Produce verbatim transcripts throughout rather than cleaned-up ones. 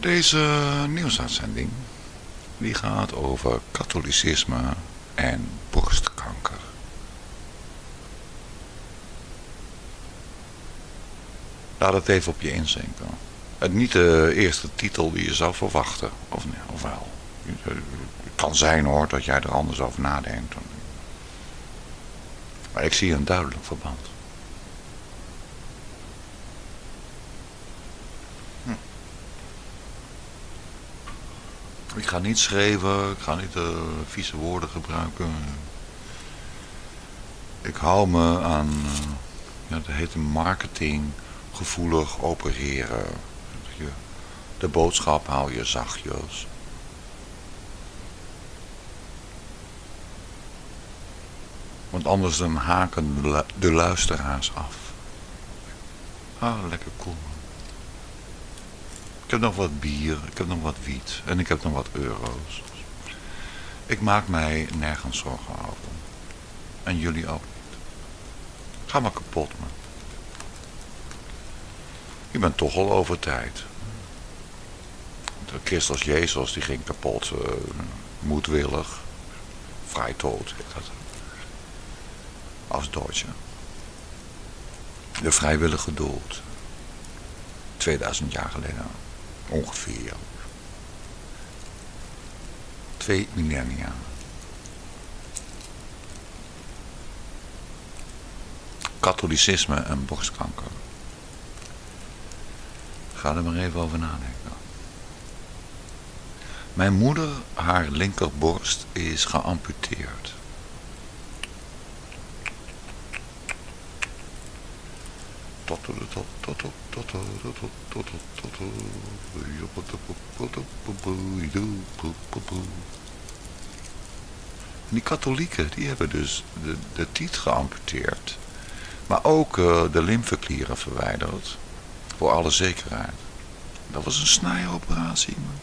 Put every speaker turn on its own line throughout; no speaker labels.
Deze nieuwsuitzending die gaat over katholicisme en borstkanker. Laat het even op je inzinken. Het niet de eerste titel die je zou verwachten, of, nee, of wel. Het kan zijn hoor, dat jij er anders over nadenkt. Maar ik zie een duidelijk verband. Hm. Ik ga niet schreeuwen, ik ga niet uh, vieze woorden gebruiken. Ik hou me aan, uh, ja, dat heet marketing, gevoelig opereren. De boodschap hou je zachtjes. Want anders dan haken de luisteraars af. Ah, lekker cool. Ik heb nog wat bier, ik heb nog wat wiet en ik heb nog wat euro's. Ik maak mij nergens zorgen over. En jullie ook niet. Ga maar kapot, man. Je bent toch al over tijd. De Christus Jezus die ging kapot, uh, moedwillig, vrij dood. Als Duitse. De vrijwillige dood. tweeduizend jaar geleden. Ongeveer. Twee millennia. Katholicisme en borstkanker. Ga er maar even over nadenken. Mijn moeder, haar linkerborst is geamputeerd. Die katholieken, die hebben dus de, de tiet geamputeerd. Maar ook uh, de lymfeklieren verwijderd. Voor alle zekerheid. Dat was een snijoperatie, man.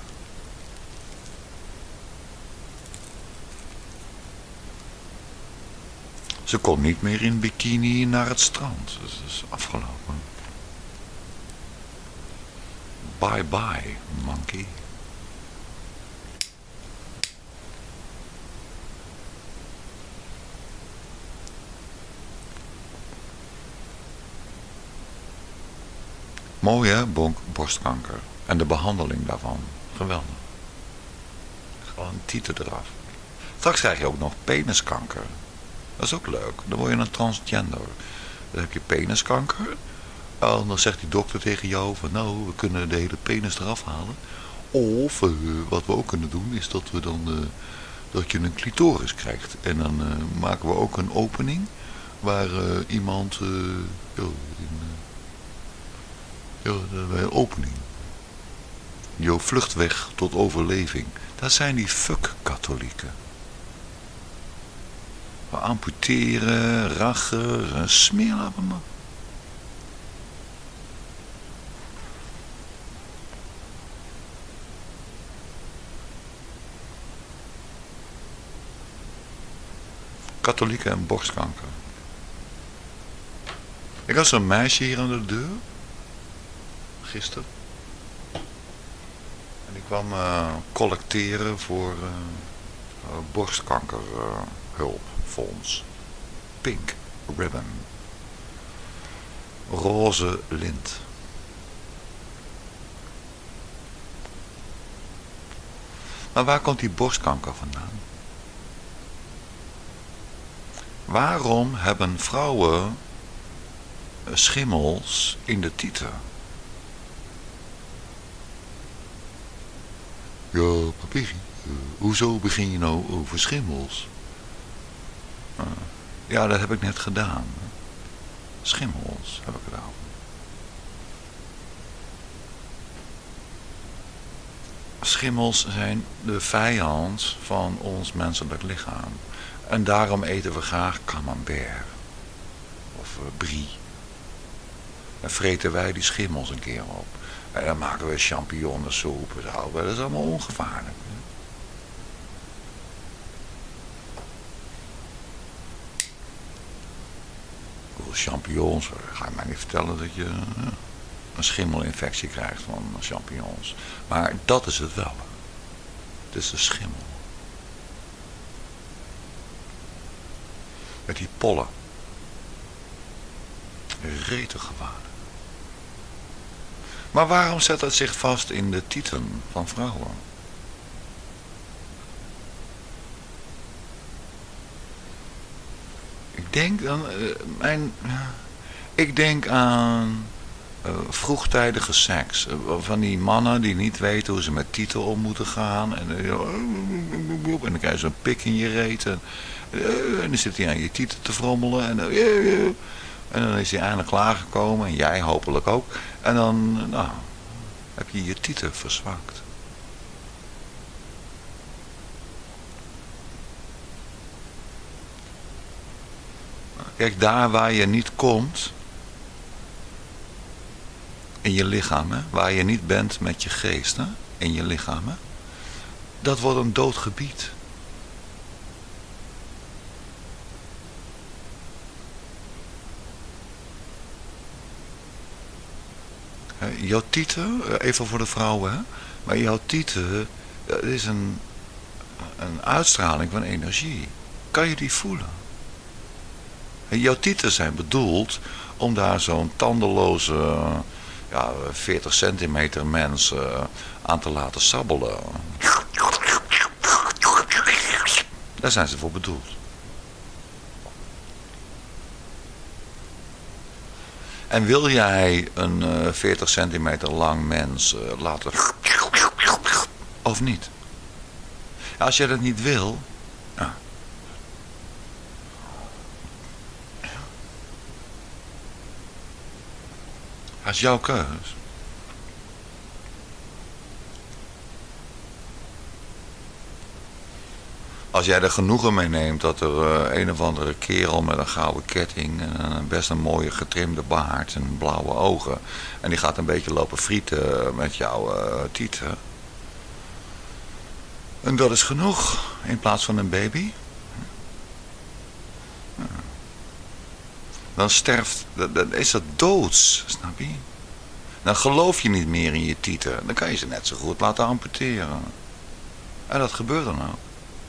Ze kon niet meer in bikini naar het strand. Dus dat is afgelopen. Bye bye, monkey. Mooi hè, bonk, borstkanker. En de behandeling daarvan. Geweldig. Gewoon tieten eraf. Straks krijg je ook nog peniskanker. Dat is ook leuk. Dan word je een transgender. Dan heb je peniskanker. En dan zegt die dokter tegen jou van nou, we kunnen de hele penis eraf halen. Of uh, wat we ook kunnen doen is dat we dan uh, dat je een clitoris krijgt. En dan uh, maken we ook een opening waar uh, iemand uh, ja, in, uh, ja, een opening. Jouw vluchtweg tot overleving. Dat zijn die fuck-katholieken. We amputeren, rachen, smeerlappen man. Katholieken en borstkanker. Ik had zo'n meisje hier aan de deur. Gisteren. En ik kwam uh, collecteren voor uh, uh, borstkankerhulp. Uh, Fonds. Pink ribbon. Roze lint. Maar waar komt die borstkanker vandaan? Waarom hebben vrouwen schimmels in de tieten? Ja, papier. Uh, hoezo begin je nou over schimmels? Uh, ja, dat heb ik net gedaan. Schimmels heb ik gedaan. Schimmels zijn de vijand van ons menselijk lichaam. En daarom eten we graag camembert. Of uh, brie. En vreten wij die schimmels een keer op. En dan maken we champignonsoep. Dat is allemaal ongevaarlijk. Champignons, ga je mij niet vertellen dat je... een schimmelinfectie krijgt van champignons. Maar dat is het wel. Het is de schimmel. Met die pollen. Rete gevaar. Maar waarom zet het zich vast in de tieten van vrouwen? Ik denk dan, uh, mijn, uh, ik denk aan uh, vroegtijdige seks. Uh, van die mannen die niet weten hoe ze met tieten om moeten gaan. En, uh, en dan krijg je zo'n pik in je reet. En, uh, en dan zit hij aan je tieten te frommelen. En, uh, uh, en dan is hij eindelijk klaargekomen. En jij hopelijk ook. En dan nou, heb je je tieten verzwakt. Kijk, daar waar je niet komt, in je lichaam, hè, waar je niet bent met je geest, hè, in je lichaam, hè, dat wordt een dood gebied. Jouw tieten, even voor de vrouwen, hè, maar jouw tieten, dat is een, een uitstraling van energie. Kan je die voelen? Jouw tieten zijn bedoeld om daar zo'n tandeloze, ja, veertig centimeter mens uh, aan te laten sabbelen. Daar zijn ze voor bedoeld. En wil jij een uh, veertig centimeter lang mens uh, laten... Of niet? Als jij dat niet wil... Ja. Dat is jouw keus. Als jij er genoegen mee neemt dat er uh, een of andere kerel met een gouden ketting en een best een mooie getrimde baard en blauwe ogen en die gaat een beetje lopen frieten met jouw uh, tieten. En dat is genoeg in plaats van een baby. Ja. Dan sterft, dan is dat doods, snap je? Dan geloof je niet meer in je tieten. Dan kan je ze net zo goed laten amputeren. En dat gebeurt dan ook.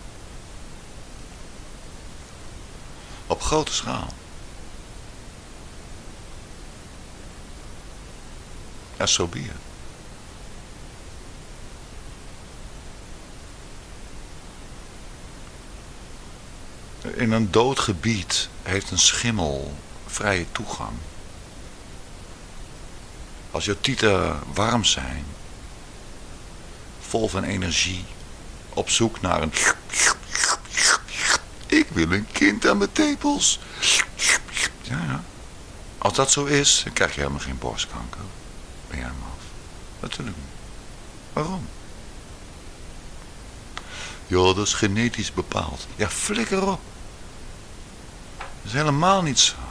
Op grote schaal. Ja, zo be it. In een dood gebied heeft een schimmel vrije toegang. Als je tieten warm zijn, vol van energie, op zoek naar een... Ik wil een kind aan mijn tepels. Ja, ja. Als dat zo is, dan krijg je helemaal geen borstkanker. Ben jij hem af? Natuurlijk niet. Waarom? Ja, dat is genetisch bepaald. Ja, flikker op. Dat is helemaal niet zo.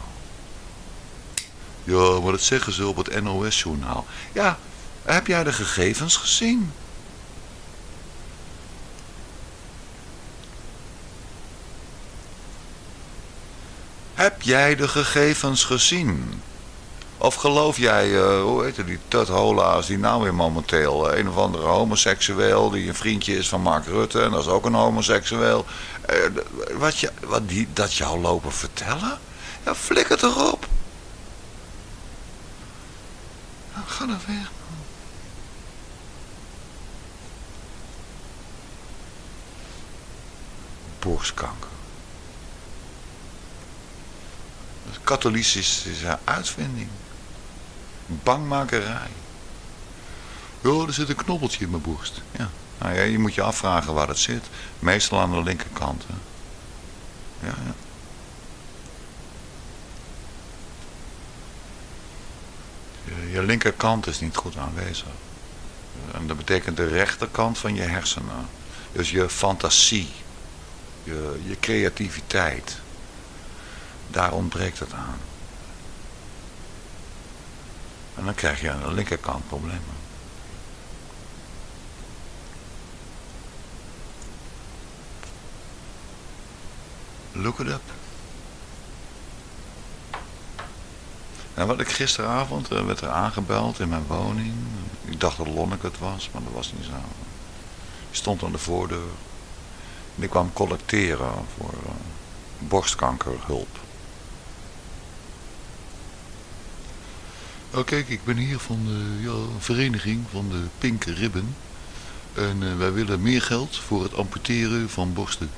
Ja, maar dat zeggen ze op het N O S-journaal. Ja, heb jij de gegevens gezien? Heb jij de gegevens gezien? Of geloof jij, uh, hoe heet het, die Tut Hola's, die nou weer momenteel, uh, een of andere homoseksueel, die een vriendje is van Mark Rutte, en dat is ook een homoseksueel. Uh, wat je, wat die, dat jou lopen vertellen? Ja, flikker erop. Nou, ga er weg. Borstkanker. Dat is katholicische uitvinding. Bangmakerij. Ja, er zit een knobbeltje in mijn borst. Ja. Nou ja, je moet je afvragen waar het zit. Meestal aan de linkerkant. Hè. Ja, ja. Je, je linkerkant is niet goed aanwezig. En dat betekent de rechterkant van je hersenen. Dus je fantasie. Je, je creativiteit. Daar ontbreekt het aan. En dan krijg je aan de linkerkant problemen. Look it up. En wat ik gisteravond uh, werd er aangebeld in mijn woning. Ik dacht dat Lonneke het was, maar dat was niet zo. Ik stond aan de voordeur. En ik kwam collecteren voor uh, borstkankerhulp. Oh kijk, ik ben hier van de ja, vereniging van de Pink Ribbon. En uh, wij willen meer geld voor het amputeren van borsten.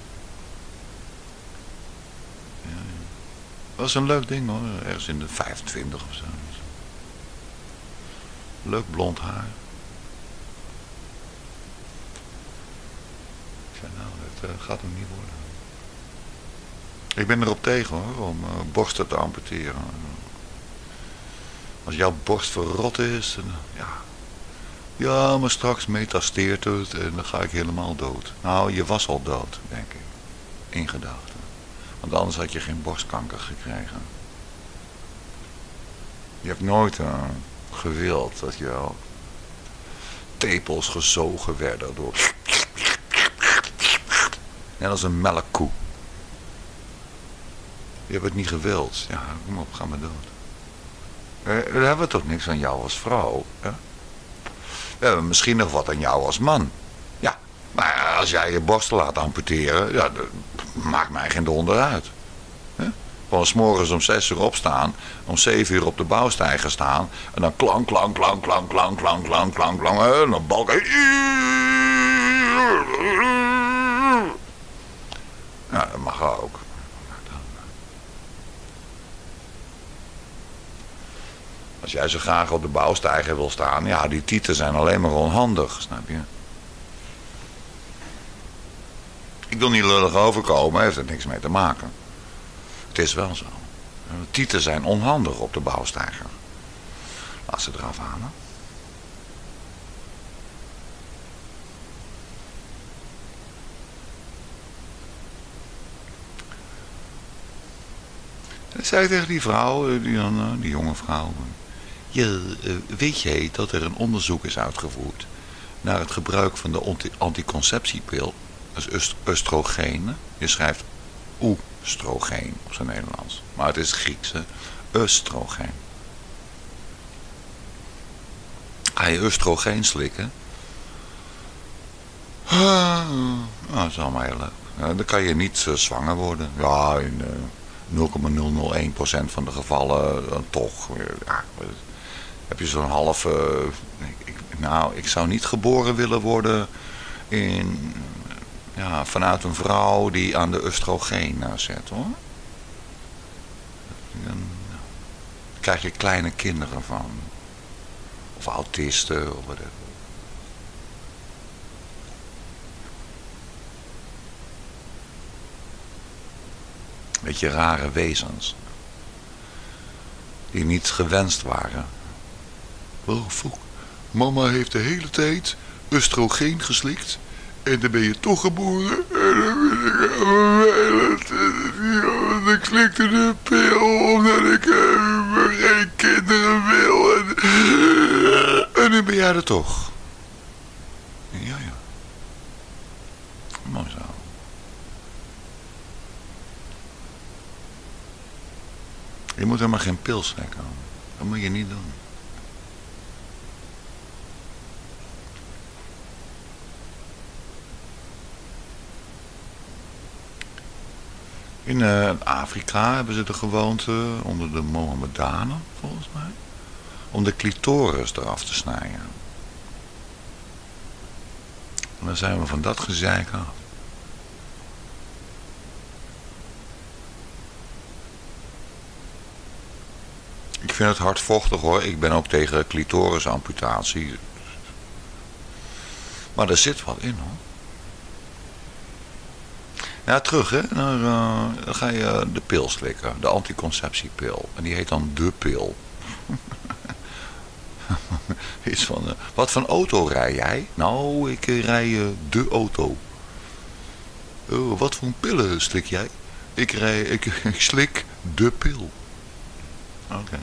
Ja, ja. Dat was een leuk ding hoor, ergens in de vijfentwintig of zo. Leuk blond haar. Ik zei nou, het uh, gaat hem niet worden. Ik ben erop tegen hoor, om uh, borsten te amputeren. Als jouw borst verrot is, dan, ja... Ja, maar straks metasteert het en dan ga ik helemaal dood. Nou, je was al dood, denk ik. In gedachten. Want anders had je geen borstkanker gekregen. Je hebt nooit uh, gewild dat jouw tepels gezogen werden door... Net als een melkkoe. Je hebt het niet gewild. Ja, kom op, ga maar dood. Eh, dan hebben we toch niks aan jou als vrouw, hè? We hebben misschien nog wat aan jou als man. Ja, maar als jij je borsten laat amputeren, ja, dat maakt mij geen donder uit. He? Gewoon 's morgens om zes uur opstaan, om zeven uur op de bouwsteiger staan, en dan klank, klank, klank, klank, klank, klank, klank, klank, klank, en dan balken. Ja, dat mag ook. Als jij zo graag op de bouwsteiger wil staan, ja, die tieten zijn alleen maar onhandig, snap je? Ik wil niet lullig overkomen, heeft er niks mee te maken. Het is wel zo. Tieten zijn onhandig op de bouwsteiger. Laat ze eraf halen. Dat zei ik tegen die vrouw, die, die jonge vrouw. Je, weet jij dat er een onderzoek is uitgevoerd naar het gebruik van de anticonceptiepil, dat is oestrogeen. Je schrijft oestrogeen op zijn Nederlands, maar het is Grieks, oestrogeen. Ga je oestrogeen slikken? Ah, dat is allemaal heel leuk. Ja, dan kan je niet uh, zwanger worden. Ja, in uh, nul komma nul nul één procent van de gevallen uh, toch. Ja, heb je zo'n halve... Ik, ik, nou, ik zou niet geboren willen worden in, ja, vanuit een vrouw die aan de oestrogeen zet, hoor. Dan krijg je kleine kinderen van. Of autisten, of whatever. Beetje rare wezens. Die niet gewenst waren. Oh, fuck. Mama heeft de hele tijd oestrogeen geslikt. En dan ben je toch geboren. En dan ben ik vervelend. En ik slikte de pil omdat ik uh, geen kinderen wil. En, en nu ben jij er toch. Ja, ja. Mooi zo. Je moet helemaal geen pil slikken. Dat moet je niet doen. In uh, Afrika hebben ze de gewoonte, onder de Mohammedanen volgens mij, om de clitoris eraf te snijden. En dan zijn we van dat gezeik af. Ik vind het hardvochtig hoor, ik ben ook tegen clitorisamputatie. Maar er zit wat in hoor. Ja, terug hè, dan, uh, dan ga je de pil slikken, de anticonceptiepil. En die heet dan de pil. Iets van, uh, wat voor auto rij jij? Nou, ik uh, rij uh, de auto. Oh, wat voor pillen slik jij? Ik, rij, ik, ik slik de pil. Oké. Okay.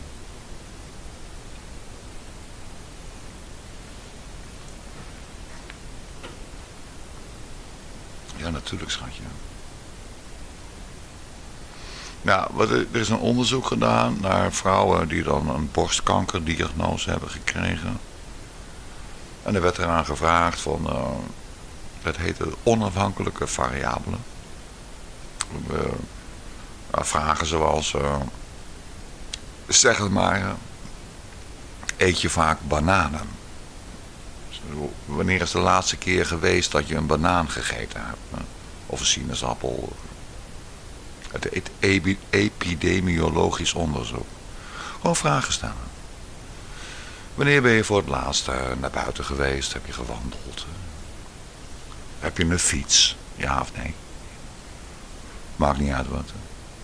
Ja, natuurlijk schatje. Ja, wat, er is een onderzoek gedaan naar vrouwen die dan een borstkankerdiagnose hebben gekregen. En er werd eraan gevraagd van, uh, dat heette onafhankelijke variabelen. Uh, vragen zoals, uh, zeg het maar, uh, eet je vaak bananen? Wanneer is de laatste keer geweest dat je een banaan gegeten hebt? Uh, of een sinaasappel? Het heet epidemiologisch onderzoek. Gewoon vragen stellen. Wanneer ben je voor het laatst uh, naar buiten geweest? Heb je gewandeld? Heb je een fiets? Ja of nee? Maakt niet uit wat.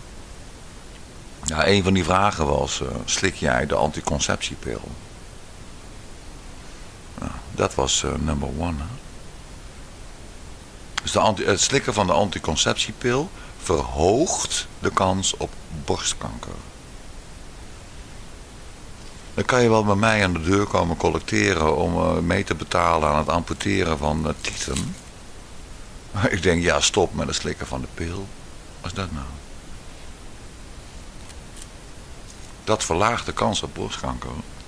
Ja, een van die vragen was, uh, slik jij de anticonceptiepil? Nou, dat was uh, number one. Hè? Dus de anti het slikken van de anticonceptiepil verhoogt de kans op borstkanker. Dan kan je wel bij mij aan de deur komen collecteren om uh, mee te betalen aan het amputeren van uh, tieten. Maar ik denk, ja, stop met het slikken van de pil. Wat is dat nou? Dat verlaagt de kans op borstkanker.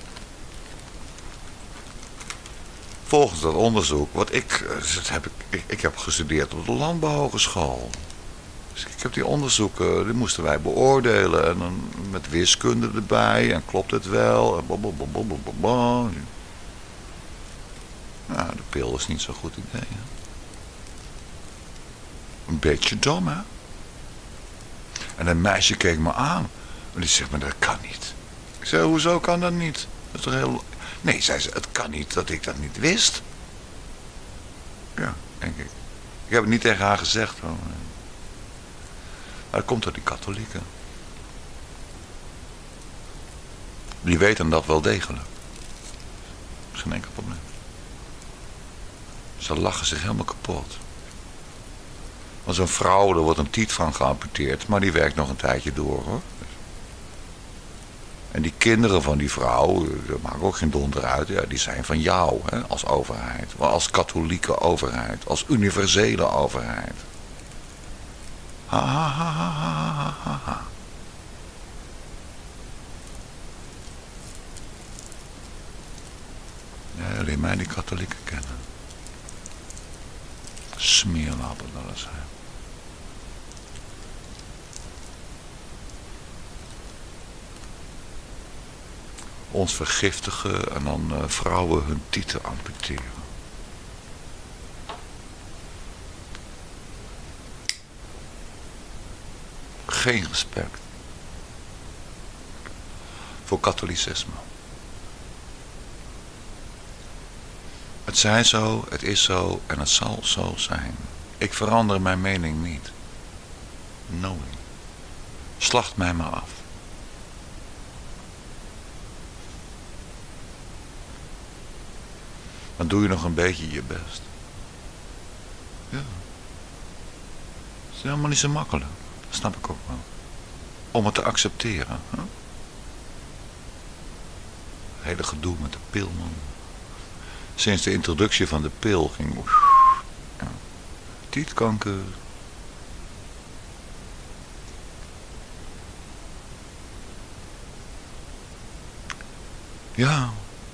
Volgens dat onderzoek, wat ik, dat heb ik, ik, ik heb gestudeerd op de landbouwhogeschool. Dus ik heb die onderzoeken, die moesten wij beoordelen. En dan met wiskunde erbij, en klopt het wel, en blablabla. Ja, de pil is niet zo'n goed idee, hè? Een beetje dom, hè? En een meisje keek me aan. En die zegt, maar dat kan niet. Ik zei, hoezo kan dat niet? Dat is toch heel... Nee, zei ze, het kan niet dat ik dat niet wist. Ja, denk ik. Ik heb het niet tegen haar gezegd. Maar dat komt door die katholieken. Die weten dat wel degelijk. Geen enkel probleem. Ze lachen zich helemaal kapot. Want zo'n vrouw, er wordt een tiet van geamputeerd, maar die werkt nog een tijdje door, hoor. En die kinderen van die vrouw, dat maakt ook geen donder uit, ja, die zijn van jou, hè, als overheid. Als katholieke overheid, als universele overheid. Ha ha ha ha ha ha ha. Ja, alleen mij die katholieken kennen. Smeerlappen dat het zijn. Ons vergiftigen en dan uh, vrouwen hun tieten amputeren. Geen respect voor katholicisme. Het zij zo, het is zo en het zal zo zijn. Ik verander mijn mening niet. Knowing. Slacht mij maar af. Dan doe je nog een beetje je best. Ja. Dat is helemaal niet zo makkelijk. Dat snap ik ook wel. Om het te accepteren. Hè? Hele gedoe met de pil, man. Sinds de introductie van de pil ging... Ja. Tietkanker. Ja.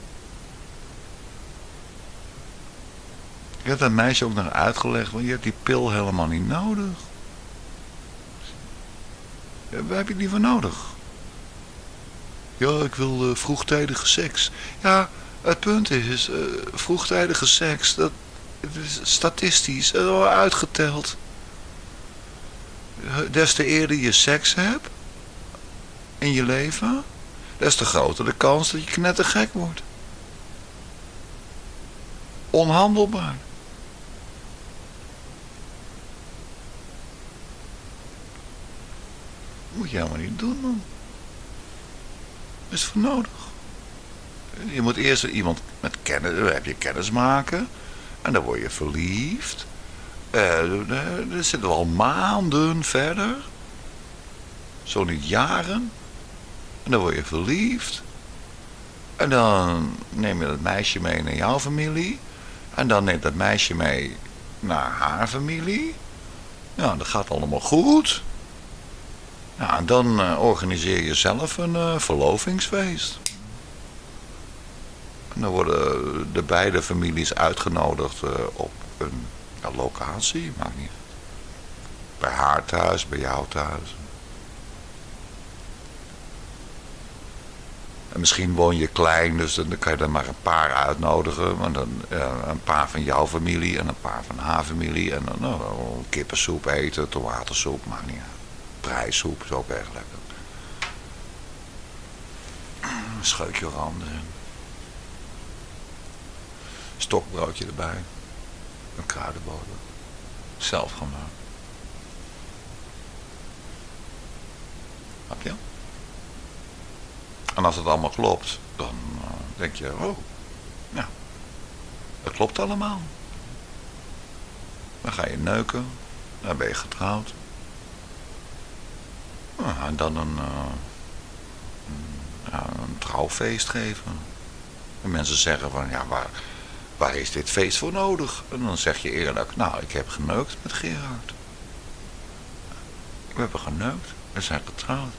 Ik heb dat meisje ook nog uitgelegd, want je hebt die pil helemaal niet nodig. Ja, waar heb je die voor nodig? Ja, ik wil uh, vroegtijdige seks. Ja, het punt is, uh, vroegtijdige seks, dat is statistisch dat is al uitgeteld. Des te eerder je seks hebt in je leven, des te groter de kans dat je knettergek wordt. Onhandelbaar. Moet je helemaal niet doen, man. Is voor nodig. Je moet eerst iemand met kennis, dan heb je kennis maken. En dan word je verliefd. Eh, er zitten al maanden verder. Zo niet jaren. En dan word je verliefd. En dan neem je dat meisje mee naar jouw familie. En dan neemt dat meisje mee naar haar familie. Ja, dat gaat allemaal goed. Ja, en dan uh, organiseer je zelf een uh, verlovingsfeest. En dan worden de beide families uitgenodigd uh, op een ja, locatie, maakt niet uit. Bij haar thuis, bij jou thuis. En misschien woon je klein, dus dan kan je er maar een paar uitnodigen. Maar dan uh, een paar van jouw familie en een paar van haar familie. En dan nou, kippensoep eten, tomatensoep, maakt niet uit. Prijssoep is ook erg lekker. Een scheutje ram erin. Stokbroodje erbij. Een kruidenboter. Zelf gemaakt. Snap je? En als het allemaal klopt, dan uh, denk je, oh, ja, dat klopt allemaal. Dan ga je neuken, dan ben je getrouwd. Nou, en dan een, uh, een, ja, een trouwfeest geven. En mensen zeggen van, ja, waar, waar is dit feest voor nodig? En dan zeg je eerlijk, nou, ik heb geneukt met Gerard. We hebben geneukt, we zijn getrouwd.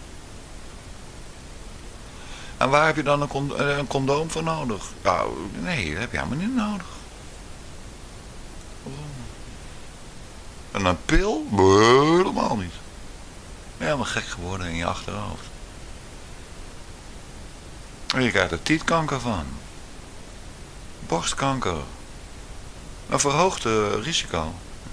En waar heb je dan een, con een condoom voor nodig? Nou, nee, dat heb je helemaal niet nodig. En een pil? Nee, helemaal niet. Ben je helemaal gek geworden in je achterhoofd. En je krijgt er tietkanker van. Borstkanker. Een verhoogd uh, risico.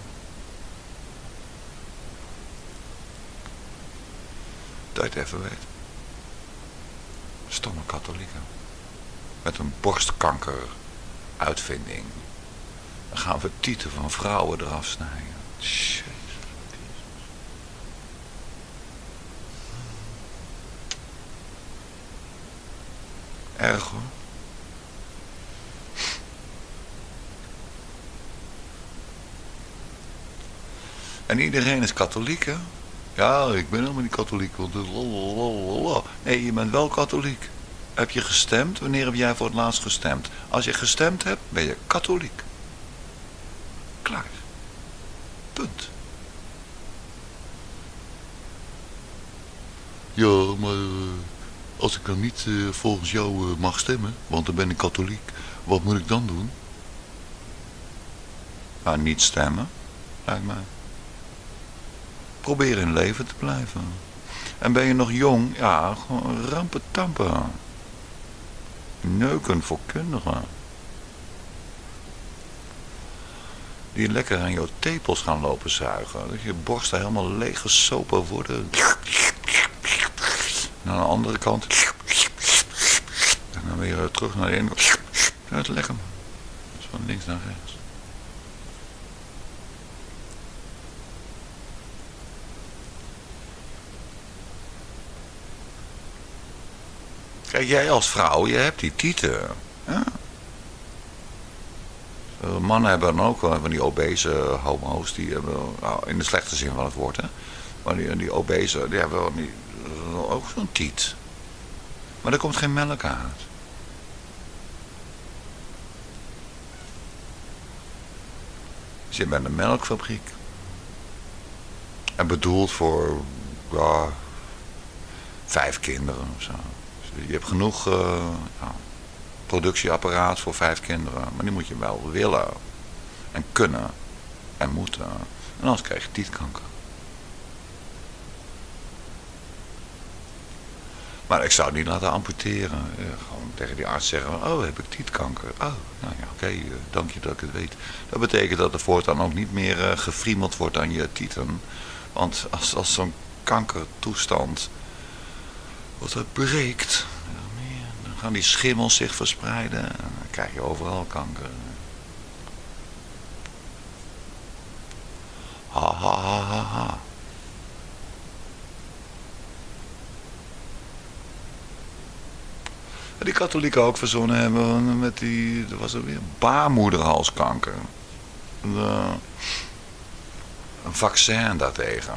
Dat je het even weet. Stomme katholieken. Met een borstkanker uitvinding. Dan gaan we tieten van vrouwen eraf snijden. Jezus. Erg hoor. En iedereen is katholiek, hè? Ja, ik ben helemaal niet katholiek. Nee, je bent wel katholiek. Heb je gestemd? Wanneer heb jij voor het laatst gestemd? Als je gestemd hebt, ben je katholiek. Klaar. Punt. Ja, maar uh, als ik dan niet uh, volgens jou uh, mag stemmen, want dan ben ik katholiek, wat moet ik dan doen? Nou, niet stemmen, lijkt mij. Probeer in leven te blijven. En ben je nog jong, ja, gewoon rampen tampen. Neuken voor kinderen. Die lekker aan jouw tepels gaan lopen zuigen. Dat je borsten helemaal leeg gesopen worden. En aan de andere kant. En dan weer terug naar de ene kant. Dat is lekker. Dus van links naar rechts. Kijk, jij als vrouw, je hebt die tieten. Ja. Mannen hebben dan ook wel van die obese homo's, die hebben, nou, in de slechte zin van het woord, hè. Maar die, die obese, die hebben wel die, ook zo'n tiet. Maar er komt geen melk uit. Dus je bent een melkfabriek. En bedoeld voor, ja, vijf kinderen of zo. Je hebt genoeg uh, ja, productieapparaat voor vijf kinderen. Maar die moet je wel willen. En kunnen. En moeten. En anders krijg je tietkanker. Maar ik zou het niet laten amputeren. Uh, gewoon tegen die arts zeggen. Oh, heb ik tietkanker. Oh, nou ja, oké. Okay, uh, dank je dat ik het weet. Dat betekent dat er voortaan ook niet meer uh, gefriemeld wordt aan je tieten. Want als, als zo'n kankertoestand... Wat het breekt, dan gaan die schimmels zich verspreiden en dan krijg je overal kanker. Ha ha ha ha ha. Die katholieken ook verzonnen hebben met die, er was er weer baarmoederhalskanker. De, een vaccin daartegen.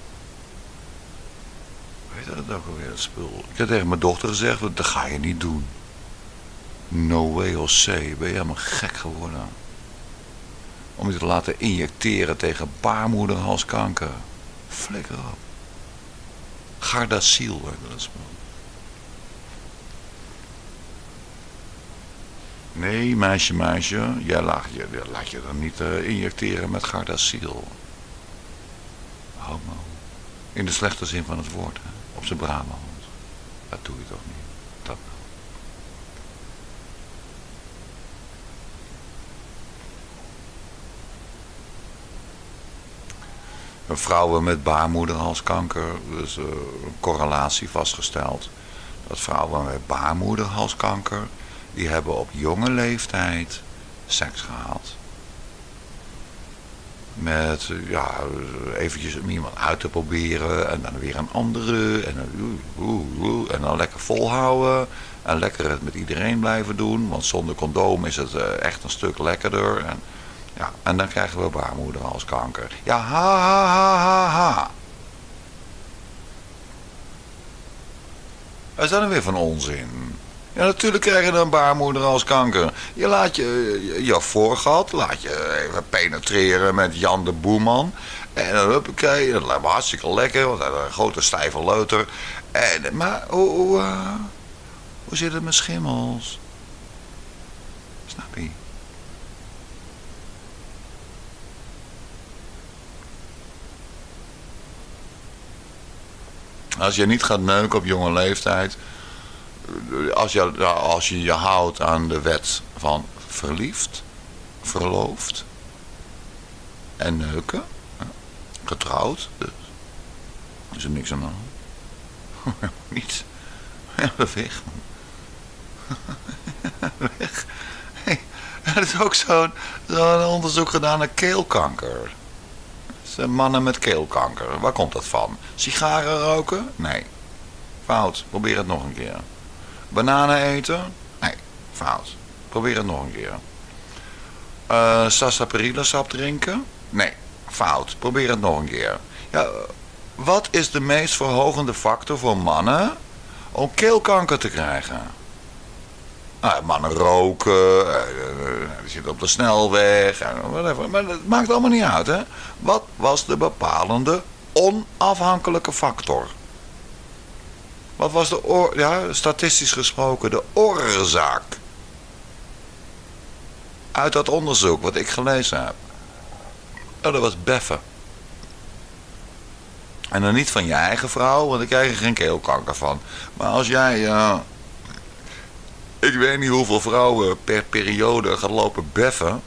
Weet je dat ook alweer, dat spul? Ik heb tegen mijn dochter gezegd, dat ga je niet doen. No way, José, ben je helemaal gek geworden. Om je te laten injecteren tegen baarmoederhalskanker. Flikker op. Gardasil. Dat is... Nee, meisje, meisje. Jij laat je, laat je dan niet uh, injecteren met Gardasil. Homo. In de slechte zin van het woord. Hè? Op zijn Brabant. Dat doe je toch niet. Dat nou. Vrouwen met baarmoederhalskanker, dus uh, een correlatie vastgesteld. Dat vrouwen met baarmoederhalskanker, die hebben op jonge leeftijd seks gehad. Met, uh, ja, eventjes om iemand uit te proberen en dan weer een andere. En dan, uh, uh, uh, en dan lekker volhouden en lekker het met iedereen blijven doen. Want zonder condoom is het uh, echt een stuk lekkerder. En, ja, en dan krijgen we baarmoederhalskanker. Ja, ha, ha, ha, ha, ha. Wat is dat dan weer van onzin? Ja, natuurlijk krijg je dan baarmoederhalskanker. Je laat je, je, je voorgat, laat je even penetreren met Jan de Boeman. En dan huppakee, dat lijkt me hartstikke lekker, want hij heeft een grote stijve leuter. En, maar hoe, hoe, uh, hoe zit het met schimmels? Snap je? Als je niet gaat neuken op jonge leeftijd, als je, als je je houdt aan de wet van verliefd, verloofd en neuken, getrouwd, dus is er niks aan de hand. Niets. Ja, weg. Weg. Hey, er is ook zo'n zo'n onderzoek gedaan naar keelkanker. Mannen met keelkanker. Waar komt dat van? Sigaren roken? Nee. Fout. Probeer het nog een keer. Bananen eten? Nee. Fout. Probeer het nog een keer. Uh, sarsaparillasap drinken? Nee. Fout. Probeer het nog een keer. Ja, wat is de meest verhogende factor voor mannen om keelkanker te krijgen? Nou, mannen roken, die zitten op de snelweg, whatever. Maar dat maakt allemaal niet uit, hè. Wat was de bepalende onafhankelijke factor? Wat was de, oor, ja, statistisch gesproken, de oorzaak? Uit dat onderzoek wat ik gelezen heb. Oh, dat was beffen. En dan niet van je eigen vrouw, want daar krijg je geen keelkanker van. Maar als jij... Uh, Ik weet niet hoeveel vrouwen per periode gaan lopen beffen.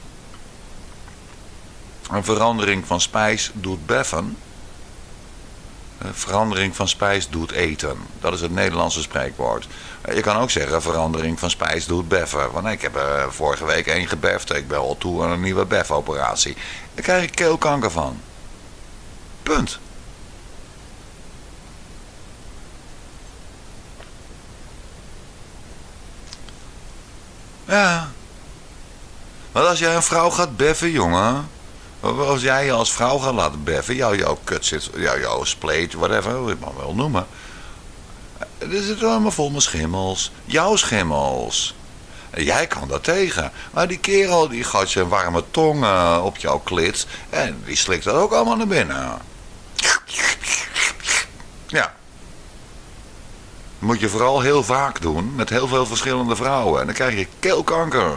Een verandering van spijs doet beffen. Een verandering van spijs doet eten. Dat is het Nederlandse spreekwoord. Je kan ook zeggen verandering van spijs doet beffen. Want ik heb er vorige week één gebeft. Ik ben al toe aan een nieuwe befoperatie. Daar krijg ik keelkanker van. Punt. Ja. Want als jij een vrouw gaat beffen, jongen. Als jij je als vrouw gaat laten beffen. Jou, jouw kut zit, jou, jouw spleet, whatever, hoe je het maar wil noemen. Er zit allemaal vol met schimmels. Jouw schimmels. En jij kan dat tegen. Maar die kerel die gooit zijn warme tong uh, op jouw klit. En die slikt dat ook allemaal naar binnen. Ja. Dat moet je vooral heel vaak doen. Met heel veel verschillende vrouwen. En dan krijg je keelkanker.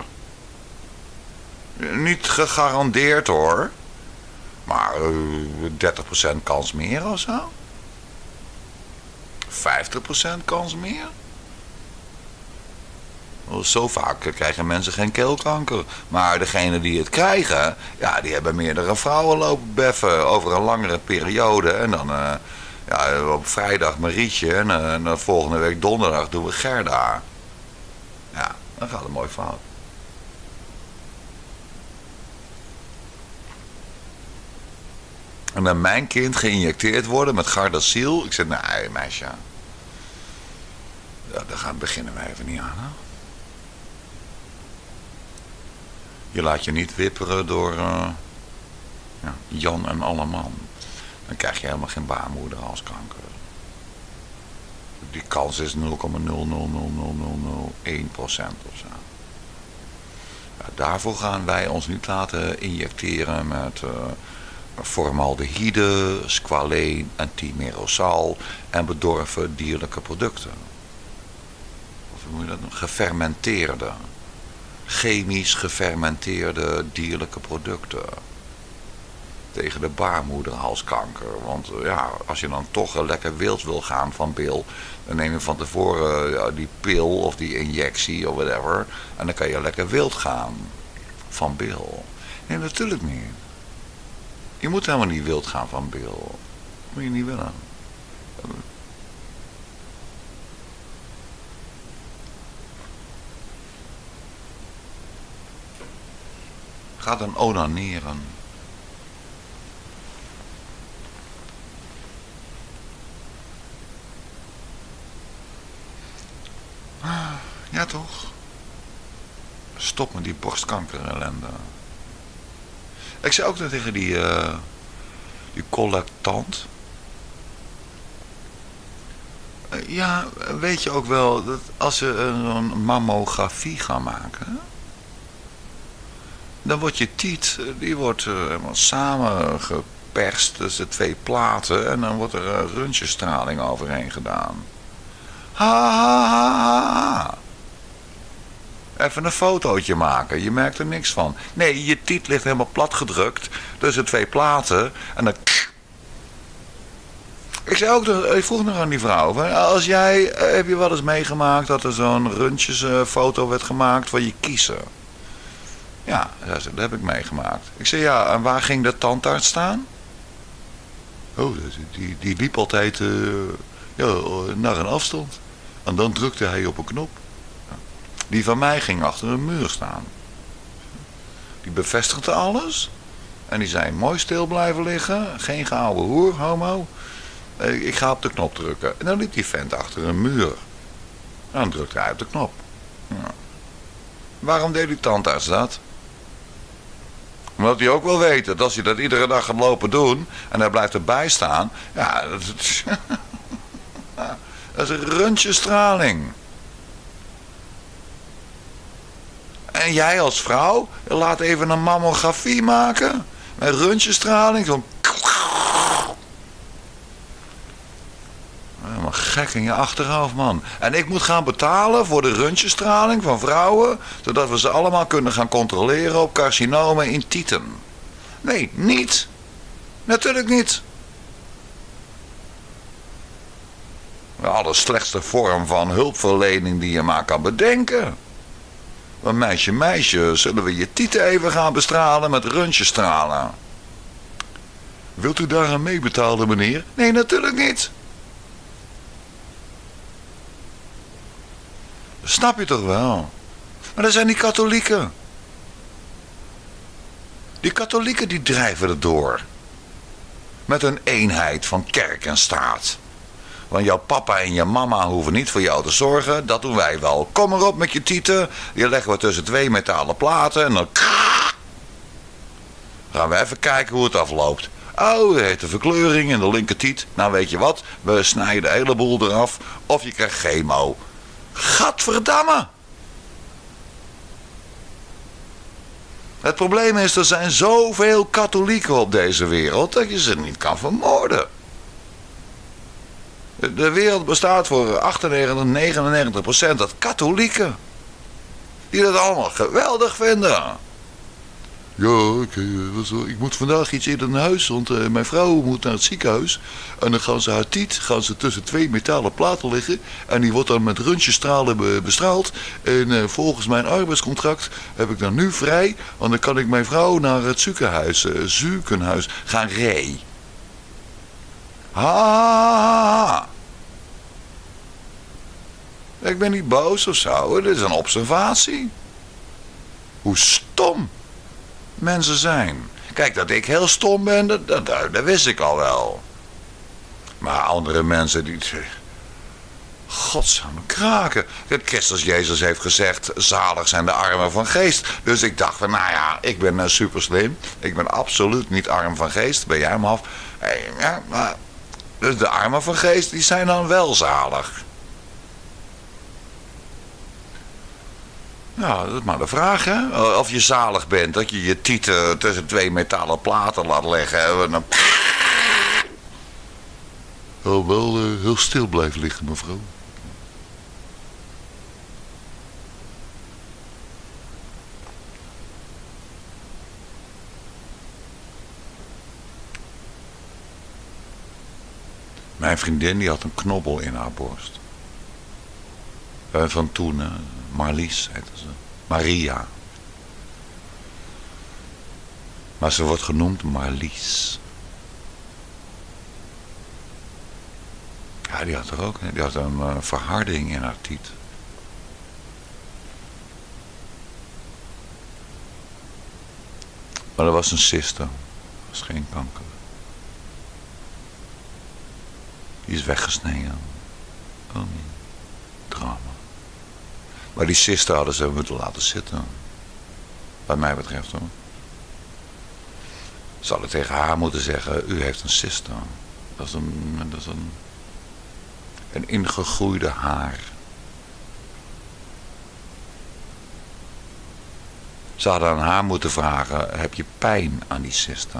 Niet gegarandeerd hoor. Maar uh, dertig procent kans meer of zo. vijftig procent kans meer. Zo vaak krijgen mensen geen keelkanker. Maar degenen die het krijgen, ja, die hebben meerdere vrouwen lopen beffen over een langere periode. En dan uh, ja, op vrijdag Marietje en, uh, en dan volgende week donderdag doen we Gerda. Ja, dan gaat het mooi fout. En dan mijn kind geïnjecteerd worden met Gardasil. Ik zeg, nee meisje. Ja, daar gaan beginnen wij even niet aan. Hè? Je laat je niet wipperen door uh, ja, Jan en Alleman. Dan krijg je helemaal geen baarmoederhalskanker. Die kans is nul komma nul nul nul nul nul nul één procent of zo. Ja, daarvoor gaan wij ons niet laten injecteren met... Uh, formaldehyde, squaleen en thimerosal en bedorven dierlijke producten. Of hoe moet je dat noemen? Gefermenteerde, chemisch gefermenteerde dierlijke producten. Tegen de baarmoederhalskanker. Want ja, als je dan toch lekker wild wil gaan van bil, dan neem je van tevoren ja, die pil of die injectie of whatever. En dan kan je lekker wild gaan van bil. Nee, natuurlijk niet. Je moet helemaal niet wild gaan van bil. Dat moet je niet willen. Ga dan onaneren. Ja toch? Stop met die borstkanker ellende. Ik zei ook dat tegen die, uh, die collectant. Uh, ja, weet je ook wel dat als ze een mammografie gaan maken, dan wordt je tiet, die wordt uh, helemaal samengeperst tussen twee platen en dan wordt er uh, röntgenstraling overheen gedaan. Ha, ha, ha, ha. Even een fotootje maken, je merkt er niks van. Nee, je tiet ligt helemaal platgedrukt tussen twee platen en dan... Ik zei ook, ik vroeg nog aan die vrouw, als jij, heb je wel eens meegemaakt dat er zo'n röntgenfoto werd gemaakt van je kiezen? Ja, dat heb ik meegemaakt. Ik zei, ja, en waar ging de tandarts staan? Oh, die, die liep altijd uh, ja, naar een afstand. En dan drukte hij op een knop. Die van mij ging achter een muur staan. Die bevestigde alles. En die zei, mooi stil blijven liggen. Geen geouwe hoer, homo. Ik ga op de knop drukken. En dan liep die vent achter een muur. En dan drukte hij op de knop. Ja. Waarom deed die tandarts dat? Omdat hij ook wel weet dat als hij dat iedere dag gaat lopen doen... en hij blijft erbij staan... Ja, dat, dat is een röntgenstraling. En jij als vrouw, laat even een mammografie maken. Met röntgenstraling. Zo'n... Helemaal gek in je achterhoofd, man. En ik moet gaan betalen voor de röntgenstraling van vrouwen. Zodat we ze allemaal kunnen gaan controleren op carcinomen in tieten. Nee, niet. Natuurlijk niet. De allerslechtste vorm van hulpverlening die je maar kan bedenken. Want meisje, meisje, zullen we je tieten even gaan bestralen met röntgenstralen? Wilt u daar aan meebetalen, meneer? Nee, natuurlijk niet. Snap je toch wel? Maar dat zijn die katholieken. Die katholieken die drijven het door. Met een eenheid van kerk en staat. Want jouw papa en je mama hoeven niet voor jou te zorgen. Dat doen wij wel. Kom erop met je tieten. Die leggen we tussen twee metalen platen. En dan... gaan we even kijken hoe het afloopt. Oh, dat heet de verkleuring in de linkertiet. Nou, weet je wat? We snijden de hele boel eraf. Of je krijgt chemo. Gadverdamme! Het probleem is, er zijn zoveel katholieken op deze wereld dat je ze niet kan vermoorden. De wereld bestaat voor achtennegentig, negenennegentig procent uit katholieken. Die dat allemaal geweldig vinden. Ja, ik, ik moet vandaag iets eerder naar huis, want uh, mijn vrouw moet naar het ziekenhuis. En dan gaan ze haar tiet, gaan ze tussen twee metalen platen liggen. En die wordt dan met röntgenstralen be, bestraald. En uh, volgens mijn arbeidscontract heb ik dan nu vrij. Want dan kan ik mijn vrouw naar het ziekenhuis, uh, ziekenhuis gaan rijden. Ha! Ik ben niet boos of zo, dit is een observatie. Hoe stom mensen zijn. Kijk, dat ik heel stom ben, dat, dat, dat wist ik al wel. Maar andere mensen die... Godsamme kraken. Christus Jezus heeft gezegd, zalig zijn de armen van geest. Dus ik dacht van, nou ja, ik ben uh, super slim. Ik ben absoluut niet arm van geest. Ben jij hem af? Hey, ja, maar... Dus de armen van geest, die zijn dan wel zalig. Nou, dat is maar de vraag, hè. Of je zalig bent, dat je je tieten tussen twee metalen platen laat leggen. En dan... Oh, wel uh, heel stil blijven liggen, mevrouw. Mijn vriendin die had een knobbel in haar borst. Uh, van toen, uh, Marlies heette ze. Maria. Maar ze wordt genoemd Marlies. Ja, die had er ook. Hè? Die had een uh, verharding in haar tiet. Maar dat was een cyste. Dat was geen kanker. Die is weggesneden. Oh nee. Drama. Maar die cyste hadden ze moeten laten zitten. Wat mij betreft hoor. Ze hadden tegen haar moeten zeggen, u heeft een cyste. Dat is een, dat is een, een ingegroeide haar. Ze hadden aan haar moeten vragen, heb je pijn aan die cyste?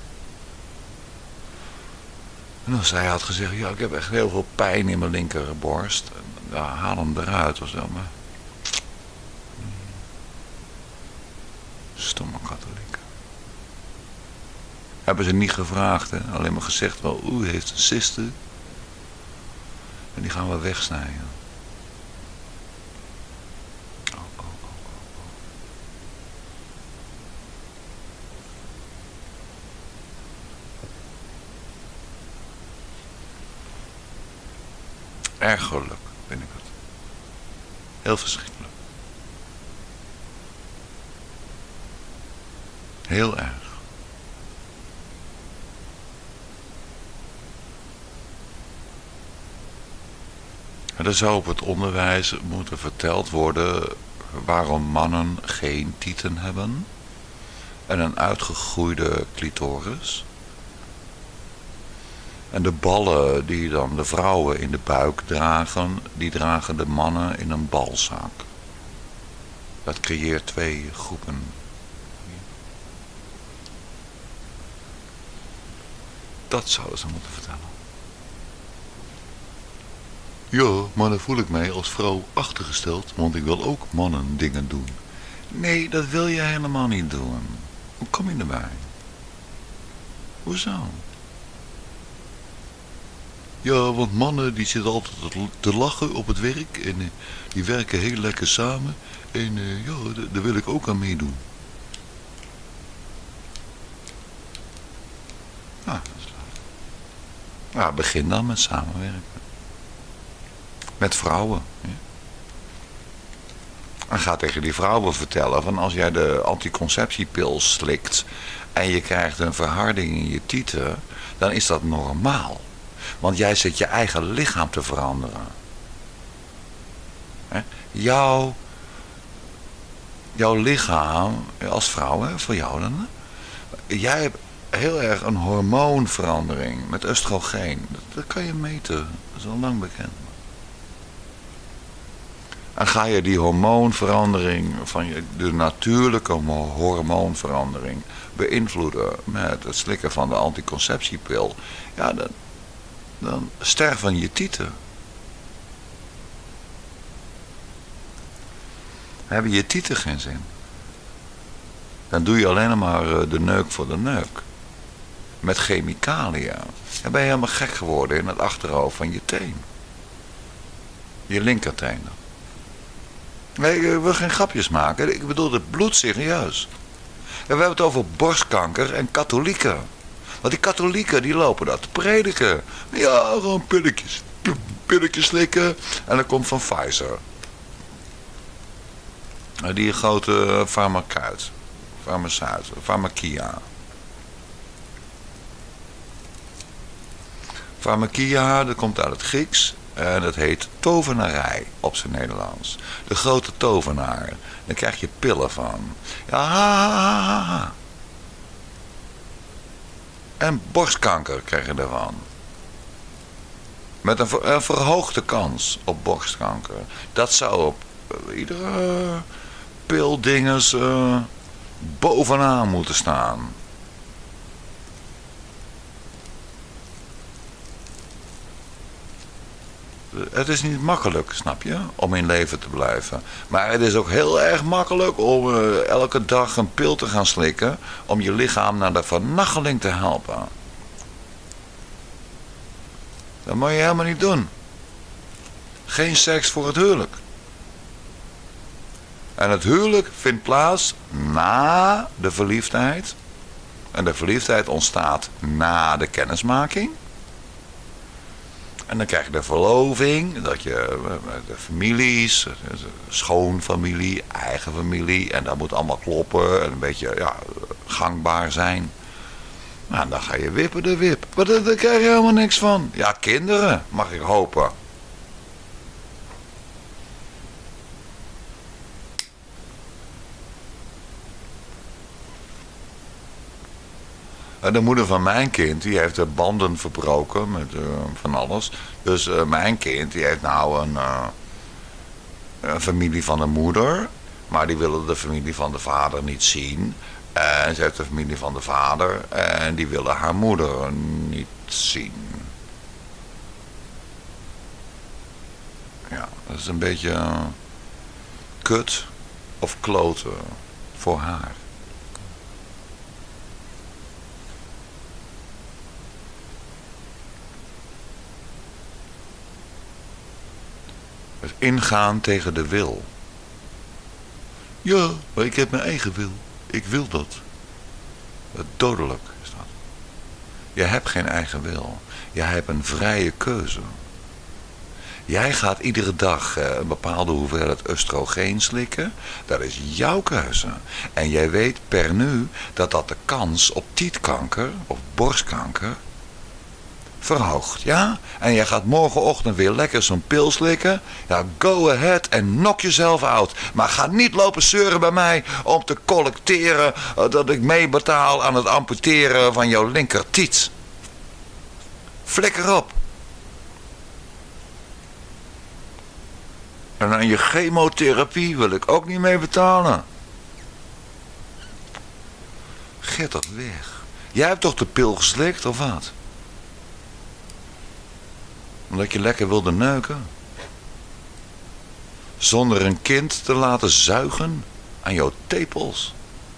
En als zij had gezegd, ja, ik heb echt heel veel pijn in mijn linkerborst. Ja, haal hem eruit of zo, maar... Stomme katholieken. Hebben ze niet gevraagd, hè? Alleen maar gezegd, wel, u heeft een cyste. En die gaan we wegsnijden. Oh, oh, oh, oh, oh. Ergerlijk, vind ik het. Heel verschrikkelijk. Heel erg. En er zou op het onderwijs moeten verteld worden waarom mannen geen tieten hebben en een uitgegroeide clitoris. En de ballen die dan de vrouwen in de buik dragen, die dragen de mannen in een balzak. Dat creëert twee groepen. Dat zouden ze moeten vertellen. Ja, maar dan voel ik mij als vrouw achtergesteld, want ik wil ook mannen dingen doen. Nee, dat wil je helemaal niet doen. Hoe kom je erbij? Hoezo? Ja, want mannen die zitten altijd te lachen op het werk en uh, die werken heel lekker samen. En uh, ja, daar wil ik ook aan meedoen. Nou, dat is leuk. Nou, begin dan met samenwerken. Met vrouwen. Ja. En ga tegen die vrouwen vertellen van als jij de anticonceptiepil slikt en je krijgt een verharding in je tieten, dan is dat normaal. Want jij zit je eigen lichaam te veranderen. He? Jouw, jouw lichaam, als vrouw, hè, voor jou dan. Hè? Jij hebt heel erg een hormoonverandering met oestrogeen. Dat, dat kan je meten. Dat is al lang bekend. En ga je die hormoonverandering, van je, de natuurlijke hormoonverandering, beïnvloeden met het slikken van de anticonceptiepil, ja, dan, dan sterven je tieten. Hebben je tieten geen zin. Dan doe je alleen maar de neuk voor de neuk. Met chemicaliën. Dan ben je helemaal gek geworden in het achterhoofd van je teen. Je linkerteen. Nee, ik wil geen grapjes maken. Ik bedoel het bloed serieus. En we hebben het over borstkanker en katholieken. Want die katholieken die lopen dat te prediken. Ja, gewoon pilletjes. Pilletjes slikken. En dat komt van Pfizer. Die grote farmaceut. Farmaceut. Farmacia. Farmacia, dat komt uit het Grieks. En dat heet tovenarij op zijn Nederlands. De grote tovenaar. Daar krijg je pillen van. Ja, ha, ha, ha, ha. En borstkanker krijg je ervan. Met een, ver, een verhoogde kans op borstkanker. Dat zou op uh, iedere pildinges uh, bovenaan moeten staan. Het is niet makkelijk, snap je, om in leven te blijven. Maar het is ook heel erg makkelijk om uh, elke dag een pil te gaan slikken om je lichaam naar de vernachteling te helpen. Dat moet je helemaal niet doen. Geen seks voor het huwelijk. En het huwelijk vindt plaats na de verliefdheid. En de verliefdheid ontstaat na de kennismaking. En dan krijg je de verloving, dat je de families, schoonfamilie, eigen familie. En dat moet allemaal kloppen en een beetje ja, gangbaar zijn. Nou, dan ga je wippen de wip. Maar daar, daar krijg je helemaal niks van. Ja, kinderen, mag ik hopen. De moeder van mijn kind, die heeft de banden verbroken met uh, van alles. Dus uh, mijn kind, die heeft nou een, uh, een familie van de moeder. Maar die willen de familie van de vader niet zien. En ze heeft de familie van de vader. En die willen haar moeder niet zien. Ja, dat is een beetje uh, kut of kloten voor haar. Het ingaan tegen de wil. Ja, maar ik heb mijn eigen wil. Ik wil dat. Het dodelijk is dat. Je hebt geen eigen wil. Je hebt een vrije keuze. Jij gaat iedere dag een bepaalde hoeveelheid oestrogeen slikken. Dat is jouw keuze. En jij weet per nu dat dat de kans op tietkanker of borstkanker verhoogt, ja? En jij gaat morgenochtend weer lekker zo'n pil slikken. Ja, go ahead en knock jezelf out. Maar ga niet lopen zeuren bij mij om te collecteren uh, dat ik meebetaal aan het amputeren van jouw linkertiet. Flikker op. En aan je chemotherapie wil ik ook niet mee betalen. Ga toch weg. Jij hebt toch de pil geslikt, of wat? Omdat je lekker wilde neuken. Zonder een kind te laten zuigen aan jouw tepels.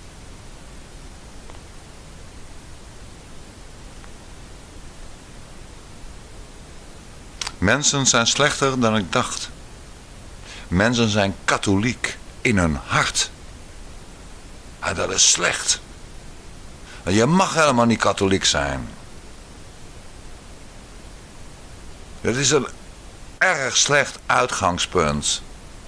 Mensen zijn slechter dan ik dacht. Mensen zijn katholiek in hun hart. En dat is slecht. Je mag helemaal niet katholiek zijn. Het is een erg slecht uitgangspunt.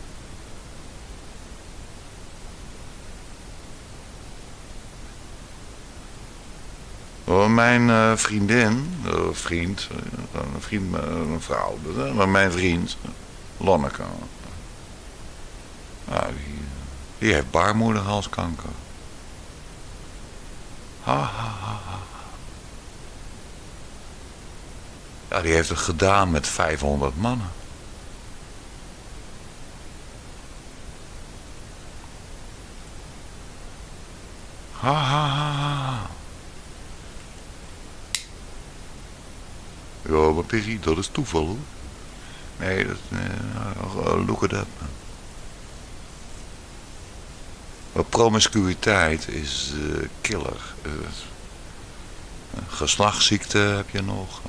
Mijn uh, vriendin, uh, vriend, uh, een vriend, uh, een vrouw, uh, maar mijn vriend, Lonneke, uh, die, die heeft baarmoederhalskanker. Ha, ha, ha, ha. Ja, die heeft het gedaan met vijfhonderd mannen. Ha, ha, ha, ha. Ja, maar Piggy, dat is toeval hoor. Nee, dat... Uh, look it up. Maar promiscuïteit is uh, killer. Uh, geslachtsziekte heb je nog.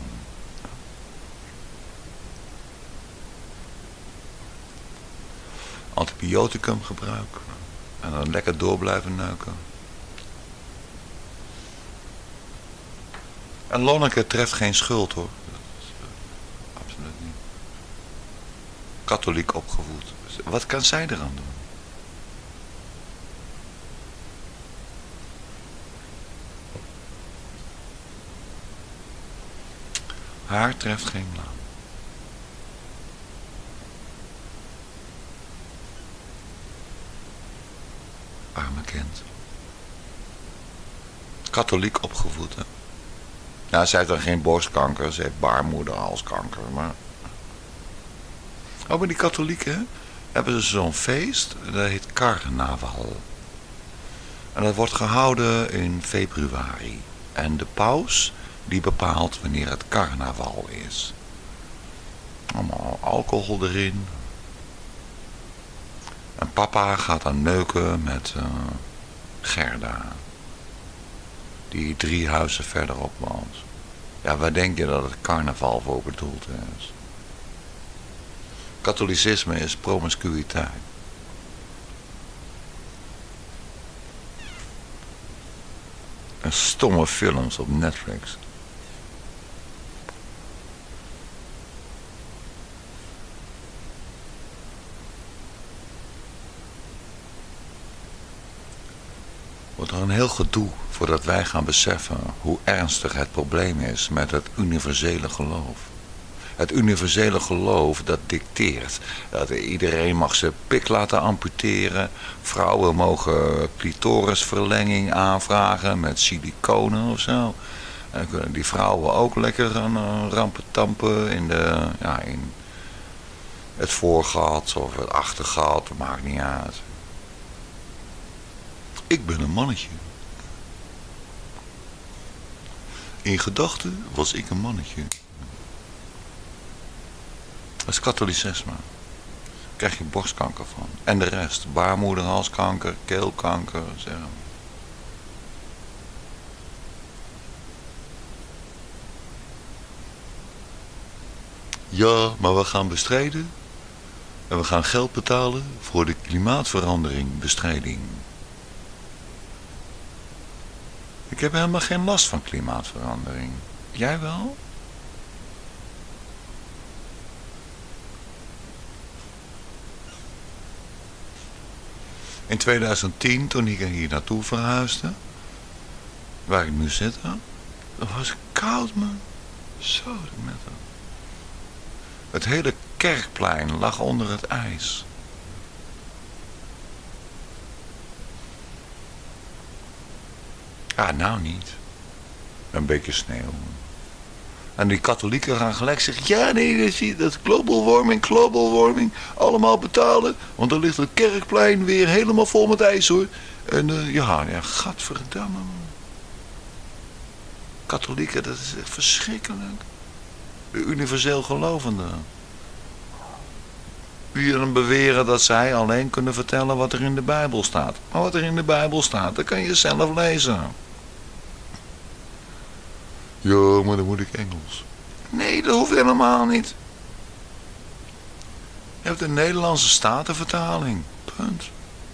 Antibioticum gebruiken. En dan lekker door blijven neuken. En Lonneke treft geen schuld hoor. Dat is, uh, absoluut niet. Katholiek opgevoed. Wat kan zij eraan doen? Haar treft geen blaam. Arme kind. Katholiek opgevoed, hè. Nou, zij heeft dan geen borstkanker, ze heeft baarmoederhalskanker, maar... Oh, maar die katholieken, hebben ze zo'n feest, dat heet carnaval. En dat wordt gehouden in februari. En de paus die bepaalt wanneer het carnaval is. Allemaal alcohol erin. En papa gaat dan neuken met uh, Gerda. Die drie huizen verderop woont. Ja, waar denk je dat het carnaval voor bedoeld is? Katholicisme is promiscuïteit. En stomme films op Netflix. Wordt er een heel gedoe voordat wij gaan beseffen hoe ernstig het probleem is met het universele geloof. Het universele geloof dat dicteert dat iedereen mag zijn pik laten amputeren. Vrouwen mogen clitorisverlenging aanvragen met siliconen of zo. En dan kunnen die vrouwen ook lekker gaan uh, rampen tampen in, de, ja, in het voorgat of het achtergat, dat maakt niet uit. Ik ben een mannetje. In gedachten was ik een mannetje. Dat is katholicisme. Daar krijg je borstkanker van. En de rest. Baarmoederhalskanker, keelkanker. Zeg. Ja, maar we gaan bestrijden. En we gaan geld betalen voor de klimaatverandering bestrijding. Ik heb helemaal geen last van klimaatverandering. Jij wel? In tweeduizend tien, toen ik hier naartoe verhuisde, waar ik nu zit, dat was koud, man. Zo, met hem. Het hele kerkplein lag onder het ijs. Ja, nou niet. Een beetje sneeuw. En die katholieken gaan gelijk zeggen, ja nee, dat is, dat is global warming, global warming. Allemaal betalen, want dan ligt het kerkplein weer helemaal vol met ijs hoor. En uh, ja, ja, gadverdamme man. Katholieken, dat is echt verschrikkelijk. De universeel gelovenden. Die dan beweren dat zij alleen kunnen vertellen wat er in de Bijbel staat. Maar wat er in de Bijbel staat, dat kan je zelf lezen. Ja, maar dan moet ik Engels. Nee, dat hoeft helemaal niet. Je hebt een Nederlandse statenvertaling. Punt.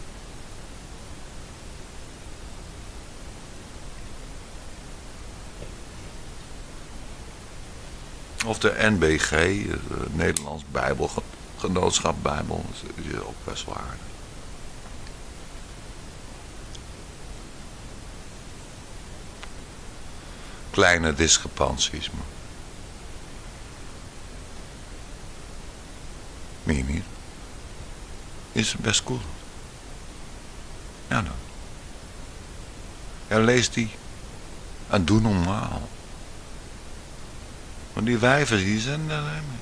Of de N B G, de Nederlands Bijbelgenootschap Bijbel. Dat is ook best waar. Kleine discrepanties, maar. Meer niet. Is best cool. Ja dan. Ja, lees die. En doe normaal. Want die wijven die zijn daar mee.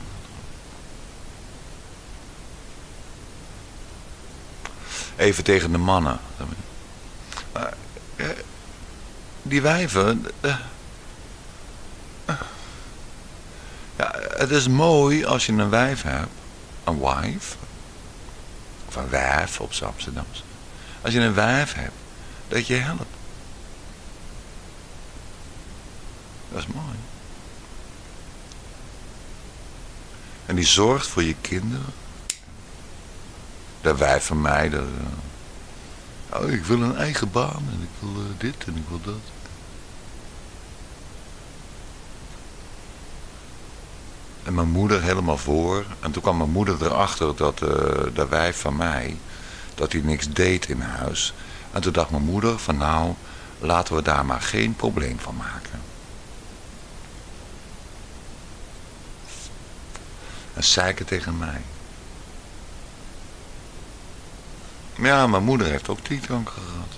Even tegen de mannen. Maar, die wijven. Uh, uh, ja, het is mooi als je een wijf hebt. Een wife. Of een wijf op z'n Amsterdams. Als je een wijf hebt. Dat je helpt. Dat is mooi. En die zorgt voor je kinderen. Dat wijf van mij. Dat, uh, oh, ik wil een eigen baan. En ik wil uh, dit en ik wil dat. En mijn moeder helemaal voor. En toen kwam mijn moeder erachter dat uh, de wijf van mij, dat hij niks deed in huis. En toen dacht mijn moeder van nou, laten we daar maar geen probleem van maken. En zeiken tegen mij. Ja, mijn moeder heeft ook tietkanker gehad.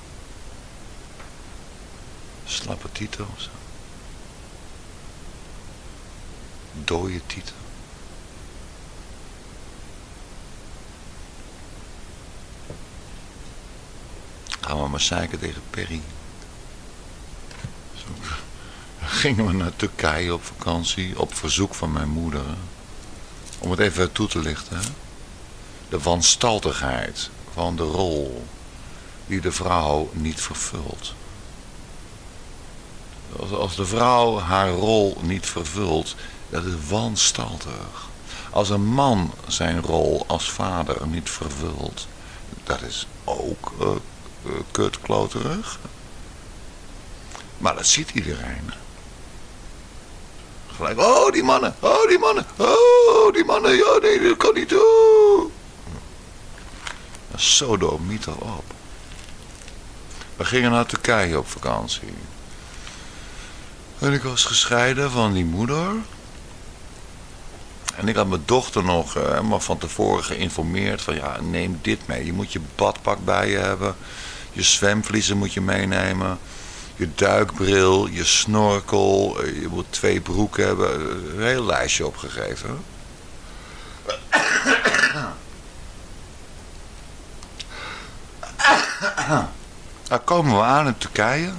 Slappe tieten of zo. Dode tieten. Gaan we maar zeiken tegen Perry. Zo. Gingen we naar Turkije op vakantie, op verzoek van mijn moeder. Om het even toe te lichten. Hè? De wanstaltigheid van de rol die de vrouw niet vervult. Als de vrouw haar rol niet vervult, dat is wanstaltig. Als een man zijn rol als vader niet vervult, dat is ook uh, uh, kutkloterig. Maar dat ziet iedereen. Gelijk, oh die mannen, oh die mannen, oh die mannen, ja nee, dat kan niet doen. Sodomiet erop. We gingen naar Turkije op vakantie. En ik was gescheiden van die moeder. En ik had mijn dochter nog helemaal van tevoren geïnformeerd van ja, neem dit mee. Je moet je badpak bij je hebben. Je zwemvliezen moet je meenemen. Je duikbril, je snorkel. Je moet twee broeken hebben. Een heel lijstje opgegeven. Daar komen we aan in Turkije.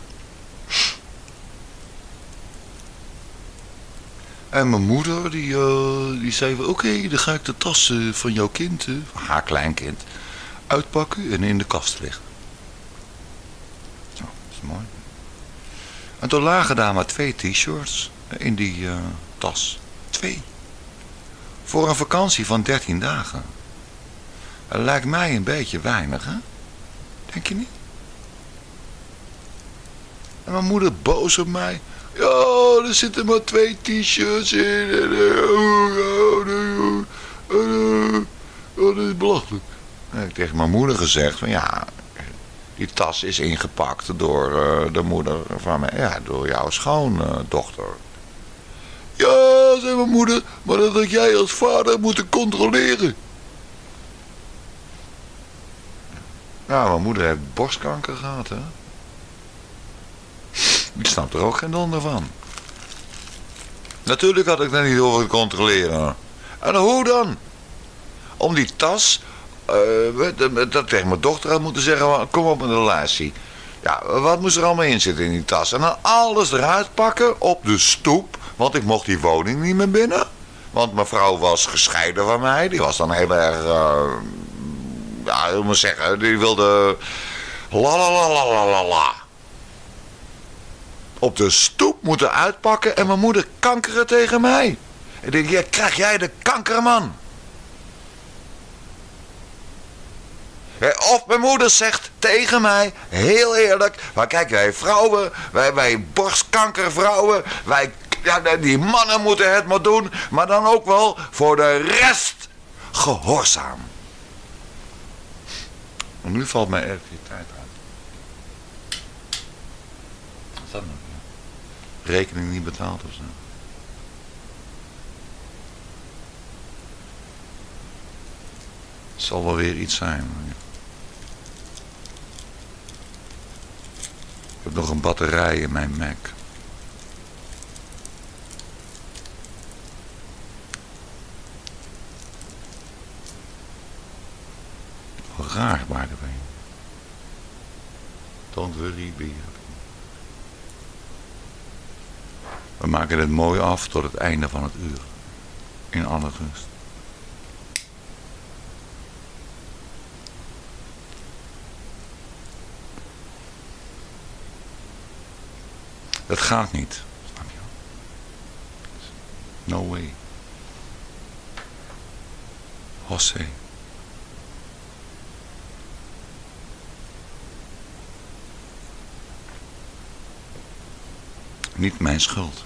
En mijn moeder die, uh, die zei oké, okay, dan ga ik de tas uh, van jouw kind, uh, van haar kleinkind, uitpakken en in de kast leggen. Zo, dat is mooi. En toen lagen daar maar twee t-shirts in die uh, tas. Twee. Voor een vakantie van dertien dagen. Dat lijkt mij een beetje weinig, hè? Denk je niet? En mijn moeder boos op mij. Ja, er zitten maar twee t-shirts in. Dat is belachelijk. En ik heb tegen mijn moeder gezegd van ja, die tas is ingepakt door uh, de moeder van mij. Ja, door jouw schoondochter. Ja, zei mijn moeder, maar dat had jij als vader moeten controleren. Ja, mijn moeder heeft borstkanker gehad, hè. Ik snap er ook geen donder van. Natuurlijk had ik dat niet hoeven controleren. En hoe dan? Om die tas, uh, dat tegen mijn dochter had moeten zeggen, kom op met een relatie. Ja, wat moest er allemaal in zitten in die tas? En dan alles eruit pakken op de stoep, want ik mocht die woning niet meer binnen. Want mijn vrouw was gescheiden van mij, die was dan heel erg, uh, ja, ik moet zeggen, die wilde la la la la la la la. Op de stoep moeten uitpakken en mijn moeder kankeren tegen mij. Ik denk, ja, krijg jij de kanker, man. Of mijn moeder zegt tegen mij, heel eerlijk, maar kijk, wij vrouwen, wij, wij borstkankervrouwen, wij, ja, die mannen moeten het maar doen, maar dan ook wel voor de rest gehoorzaam. En nu valt mijn elektriciteit uit. Wat is dat nou? Rekening niet betaald of zo. Het zal wel weer iets zijn. Ik heb nog een batterij in mijn Mac. Raar, by the way. Don't worry, be happy. We maken het mooi af tot het einde van het uur. In alle rust. Dat gaat niet. Snap je? No way. José. Niet mijn schuld.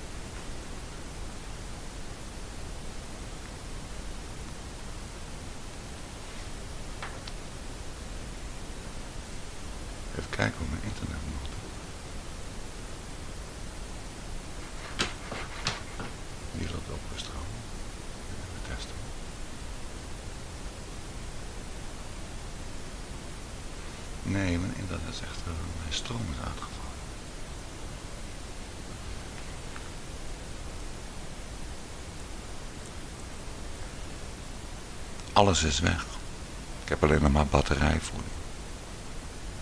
Even kijken hoe mijn internet moet. Die loopt ook best trouwens. Even testen. Nee, mijn internet is echt, uh, mijn stroom is uitgevallen. Alles is weg. Ik heb alleen nog maar batterijvoeding.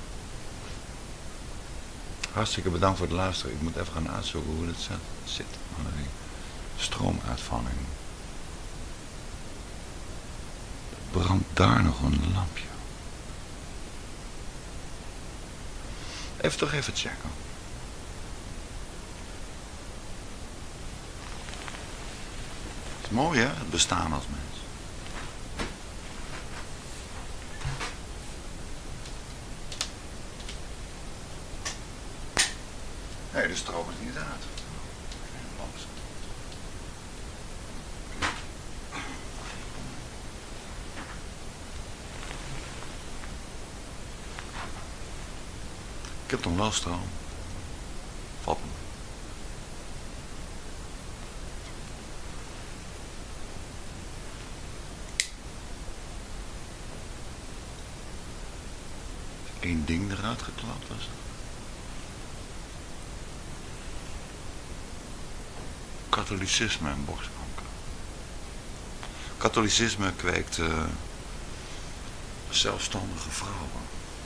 Hartstikke bedankt voor het luisteren. Ik moet even gaan uitzoeken hoe het zit. Die stroomuitvalling. Brandt daar nog een lampje? Even toch even checken. Het is mooi hè, het bestaan als mens. Nee, de stroom is niet uit. Ik heb nog wel stroom. Valt me. Eén ding eruit geklapt was. Katholicisme en borstkanker. Katholicisme kweekt uh, zelfstandige vrouwen.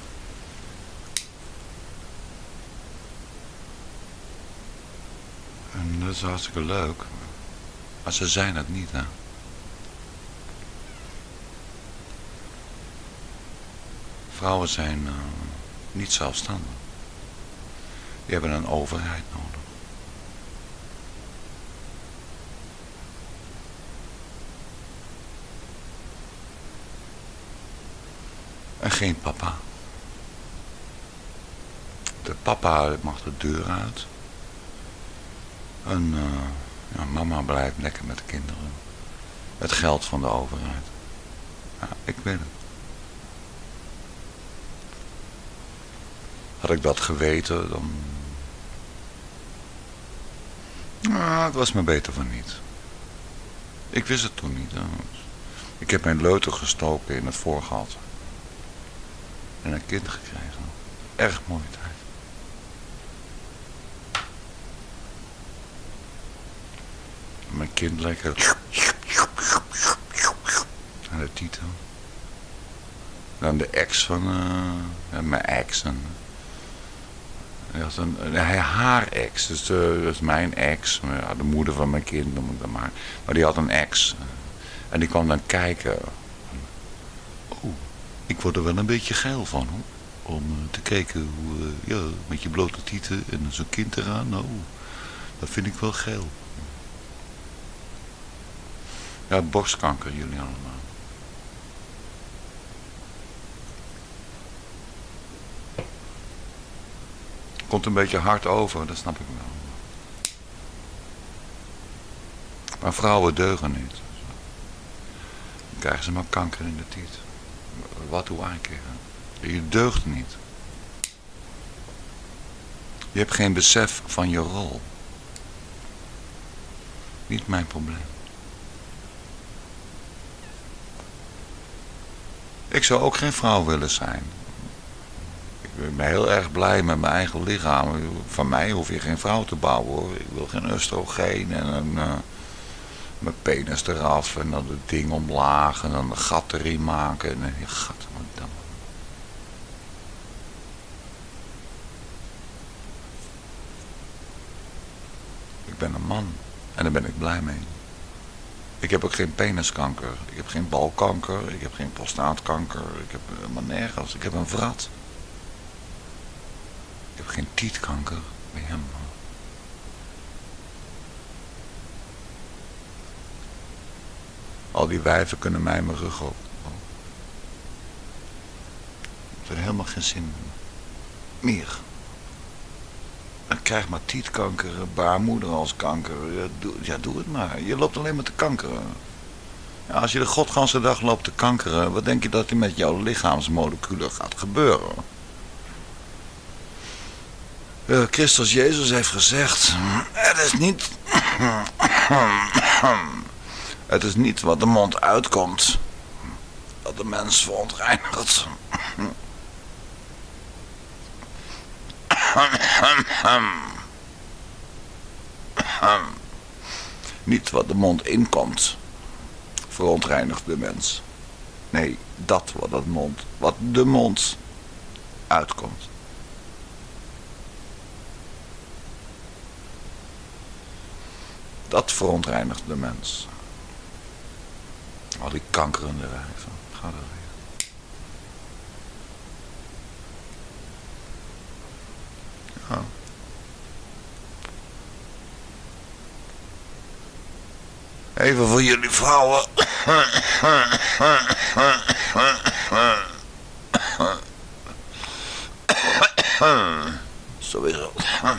En dat is hartstikke leuk. Maar ze zijn het niet, hè. Vrouwen zijn uh, niet zelfstandig. Die hebben een overheid nodig. En geen papa. De papa mag de deur uit. En uh, ja, mama blijft lekker met de kinderen. Het geld van de overheid. Ja, ik weet het. Had ik dat geweten, dan... Nou, het was me beter van niet. Ik wist het toen niet. Hè. Ik heb mijn leuter gestoken in het voorgehalte. En een kind gekregen. Erg mooie tijd. Mijn kind lekker aan de titel. Dan de ex van uh, mijn ex. En, hij had een, hij, haar ex, dus uh, dat is mijn ex. Ja, de moeder van mijn kind noem ik dat maar. Maar die had een ex. En die kwam dan kijken. Oh, ik word er wel een beetje geil van hoor. Om uh, te kijken hoe, uh, ja, met je blote tieten en zo'n kind eraan. Nou, dat vind ik wel geil. Ja, borstkanker, jullie allemaal. Komt een beetje hard over, dat snap ik wel. Maar vrouwen deugen niet. Dan krijgen ze maar kanker in de tiet. Wat hoe aankeren. Je deugt niet. Je hebt geen besef van je rol. Niet mijn probleem. Ik zou ook geen vrouw willen zijn. Ik ben heel erg blij met mijn eigen lichaam. Van mij hoef je geen vrouw te bouwen hoor. Ik wil geen oestrogeen en een, uh, mijn penis eraf en dan het ding omlaag en dan een gat erin maken. En een gat, wat dan? Ik ben een man en daar ben ik blij mee. Ik heb ook geen peniskanker, ik heb geen balkanker, ik heb geen prostaatkanker, ik heb helemaal nergens, ik heb een vrat. Ik heb geen tietkanker bij hem. Al die wijven kunnen mij mijn rug op. Ik heb er helemaal geen zin meer. Ik krijg maar tietkanker, baarmoederhalskanker. Ja doe, ja, doe het maar. Je loopt alleen maar te kankeren. Ja, als je de godganse dag loopt te kankeren, wat denk je dat er met jouw lichaamsmoleculen gaat gebeuren? Uh, Christus Jezus heeft gezegd, het is niet... het is niet wat de mond uitkomt, dat de mens verontreinigt. Niet wat de mond inkomt, verontreinigt de mens. Nee, dat wat, het mond, wat de mond uitkomt. Dat verontreinigt de mens. Al die kanker in de rij. Ga er weer. Ja. Even voor jullie vrouwen. Sowieso.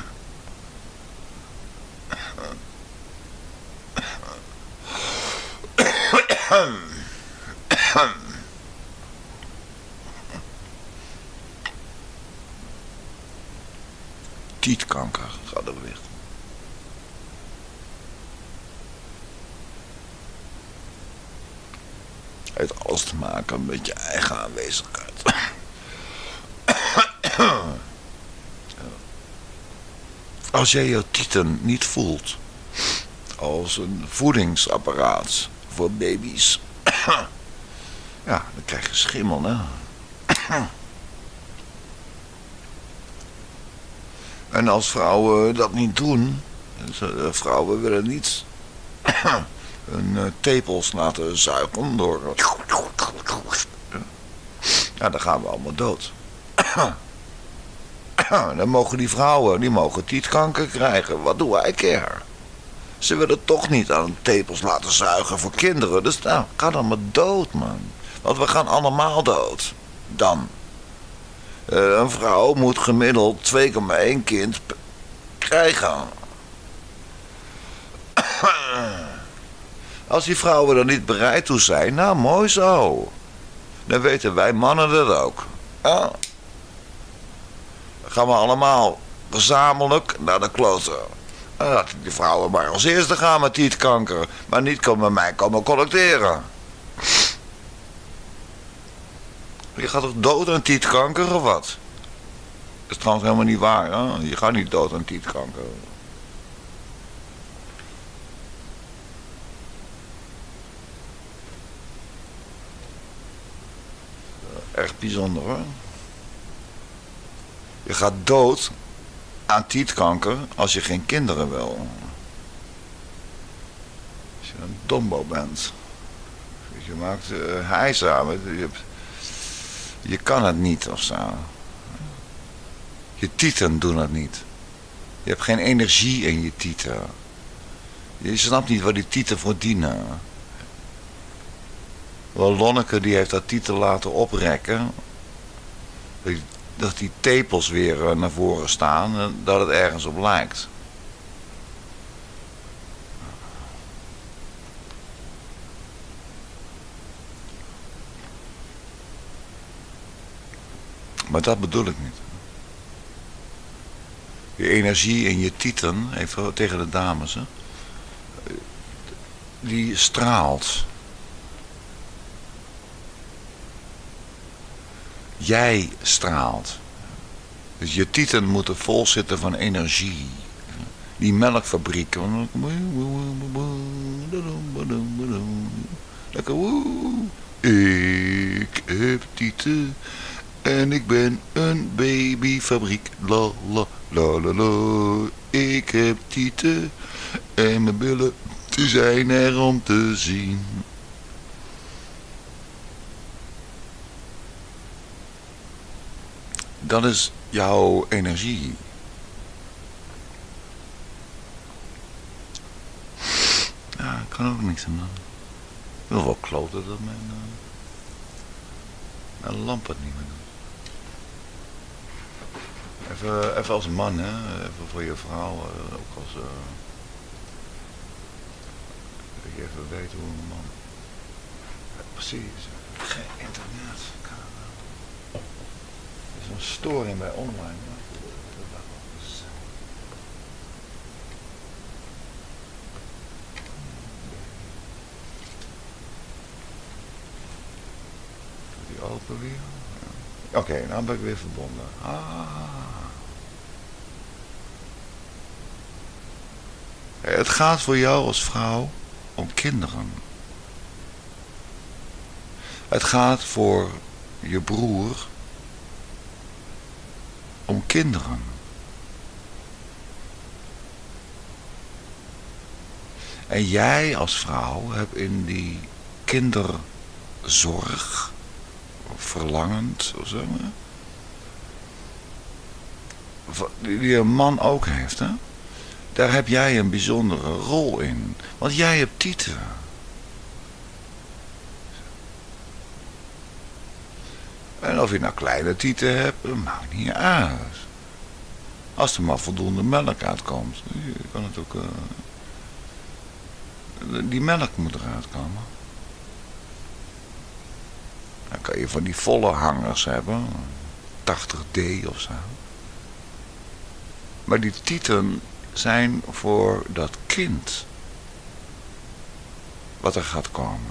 Tietkanker, gaat er weer. Heeft alles te maken met je eigen aanwezigheid. Als jij je tieten niet voelt als een voedingsapparaat voor baby's, ja, dan krijg je schimmel, hè. En als vrouwen dat niet doen, vrouwen willen niet hun tepels laten zuigen door, ja, dan gaan we allemaal dood. Dan mogen die vrouwen, die mogen tietkanker krijgen. Wat doen wij keer? Ze willen toch niet aan tepels laten zuigen voor kinderen. Dus nou, ga dan maar dood, man. Want we gaan allemaal dood. Dan. Uh, een vrouw moet gemiddeld twee komma één kind krijgen. Als die vrouwen er niet bereid toe zijn, nou mooi zo. Dan weten wij mannen dat ook. Ja. Dan gaan we allemaal gezamenlijk naar de kloten. En laat die vrouwen maar als eerste gaan met tietkanker. Maar niet komen bij mij komen collecteren. Je gaat toch dood aan tietkanker of wat? Dat is trouwens helemaal niet waar. Hè? Je gaat niet dood aan tietkanker. Echt bijzonder hoor. Je gaat dood aan tietkanker als je geen kinderen wil. Als je een dombo bent. Je maakt uh, hijza. Je, hebt, je kan het niet of zo. Je tieten doen het niet. Je hebt geen energie in je tieten. Je snapt niet waar die tieten voor dienen. Wel, Lonneke die heeft dat tieten laten oprekken. Dat die tepels weer naar voren staan en dat het ergens op lijkt. Maar dat bedoel ik niet. Je energie in je tieten, even tegen de dames, hè, die straalt. Jij straalt. Dus je tieten moeten vol zitten van energie. Die melkfabriek. Lekker woe. Ik heb tieten. En ik ben een babyfabriek. La la la la la. Ik heb tieten. En mijn billen die zijn er om te zien. Dat is jouw energie. Ja, ik kan ook niks aan doen. Ik wil wel kloten dat mijn, uh, mijn lamp het niet meer doet. Even, even als man, hè. Even voor je vrouw. Uh, ook als... Uh, dat je even weet hoe een man... Ja, precies. Geen internet. Er is een storing bij online. Die open weer. Oké, okay, nou ben ik weer verbonden. Ah. Het gaat voor jou als vrouw om kinderen. Het gaat voor je broer om kinderen. En jij als vrouw hebt in die kinderzorg, verlangend, of zo, die een man ook heeft, hè? Daar heb jij een bijzondere rol in. Want jij hebt tieten. En of je nou kleine tieten hebt, dat maakt niet uit. Als er maar voldoende melk uitkomt. Je kan het ook... Uh, die melk moet eruit komen. Dan kan je van die volle hangers hebben. tachtig D of zo. Maar die tieten zijn voor dat kind. Wat er gaat komen.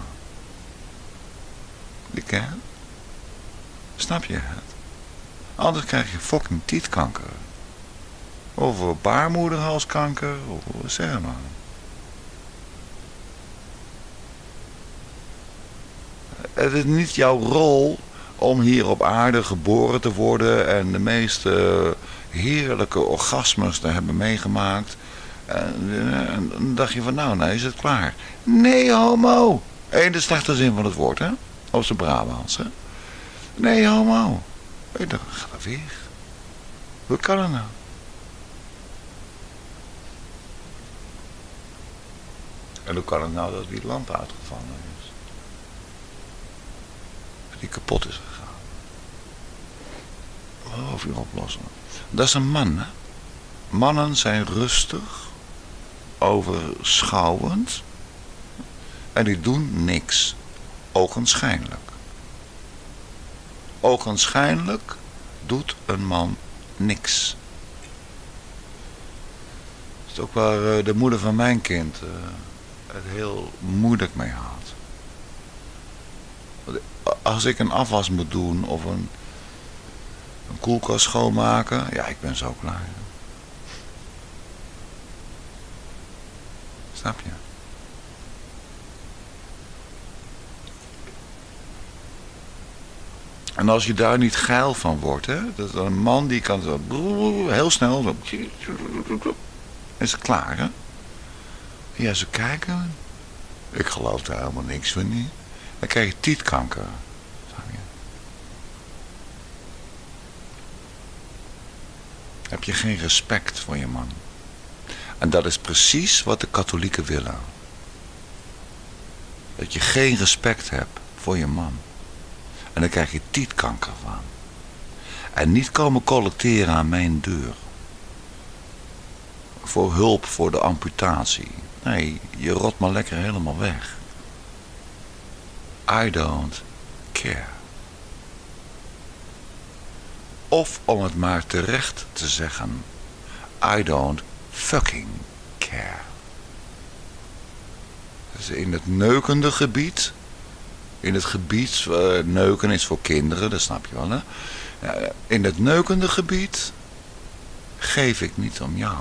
Die ken je? Snap je het? Anders krijg je fucking tietkanker. Of baarmoederhalskanker. Of zeg maar. Het is niet jouw rol om hier op aarde geboren te worden en de meest uh, heerlijke orgasmes te hebben meegemaakt. En, en dan dacht je van nou, nou is het klaar. Nee, homo. In de slechte zin van het woord, hè? Op zijn Brabants, hè? Nee, homo. Ik dacht, ga er weer. Hoe kan het nou? En hoe kan het nou dat die lamp uitgevallen is? Die kapot is gegaan. Wat hoef je oplossen? Dat is een man, hè? Mannen zijn rustig, overschouwend en die doen niks. Ogenschijnlijk. Ogenschijnlijk doet een man niks. Dat is ook waar de moeder van mijn kind uh, het heel moeilijk mee had. Als ik een afwas moet doen of een, een koelkast schoonmaken, ja, ik ben zo klaar. Snap je? En als je daar niet geil van wordt, hè, dat is een man die kan zo heel snel zo, is het klaar, hè? Ja, ze kijken. Ik geloof daar helemaal niks van niet. Dan krijg je tietkanker. Heb je geen respect voor je man. En dat is precies wat de katholieken willen. Dat je geen respect hebt voor je man. En dan krijg je tietkanker van. En niet komen collecteren aan mijn deur. Voor hulp voor de amputatie. Nee, je rot maar lekker helemaal weg. I don't care. Of om het maar terecht te zeggen. I don't fucking care. Dus in het neukende gebied. In het gebied, uh, neuken is voor kinderen, dat snap je wel, hè. Ja, in het neukende gebied geef ik niet om jou.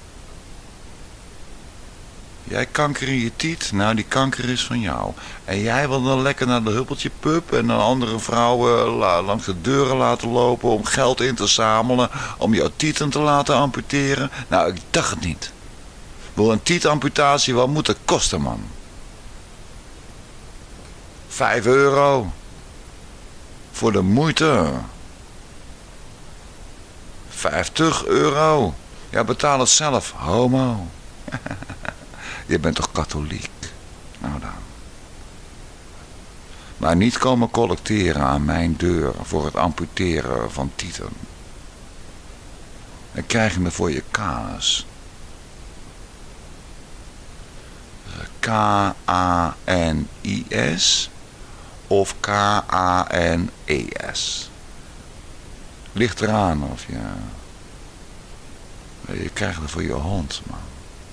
Jij kanker in je tiet, nou die kanker is van jou. En jij wil dan lekker naar de huppeltje pub en dan andere vrouwen langs de deuren laten lopen om geld in te zamelen, om jouw tieten te laten amputeren. Nou, ik dacht het niet. Wil een tietamputatie, wat moet het kosten, man? Vijf euro. Voor de moeite. Vijftig euro. Ja, betaal het zelf, homo. Je bent toch katholiek? Nou dan. Maar niet komen collecteren aan mijn deur voor het amputeren van tieten. Dan krijg je me voor je kaas. K A N I S of K A N E S. Ligt eraan of je... Je krijgt het voor je hond, man.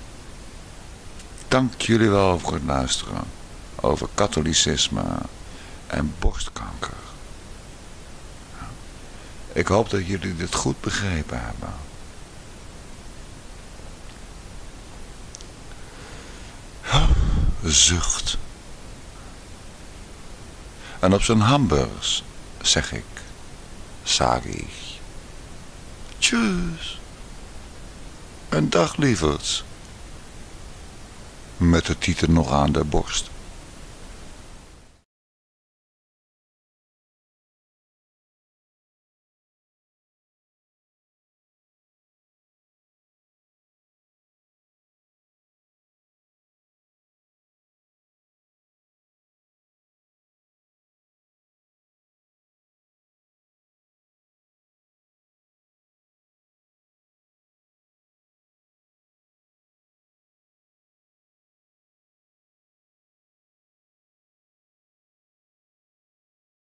Dank jullie wel voor het luisteren over katholicisme en borstkanker. Ik hoop dat jullie dit goed begrepen hebben. Zucht. En op zijn hamburgers zeg ik, sag ik, tjus, en dag lieverds. Met de tieten nog aan de borst.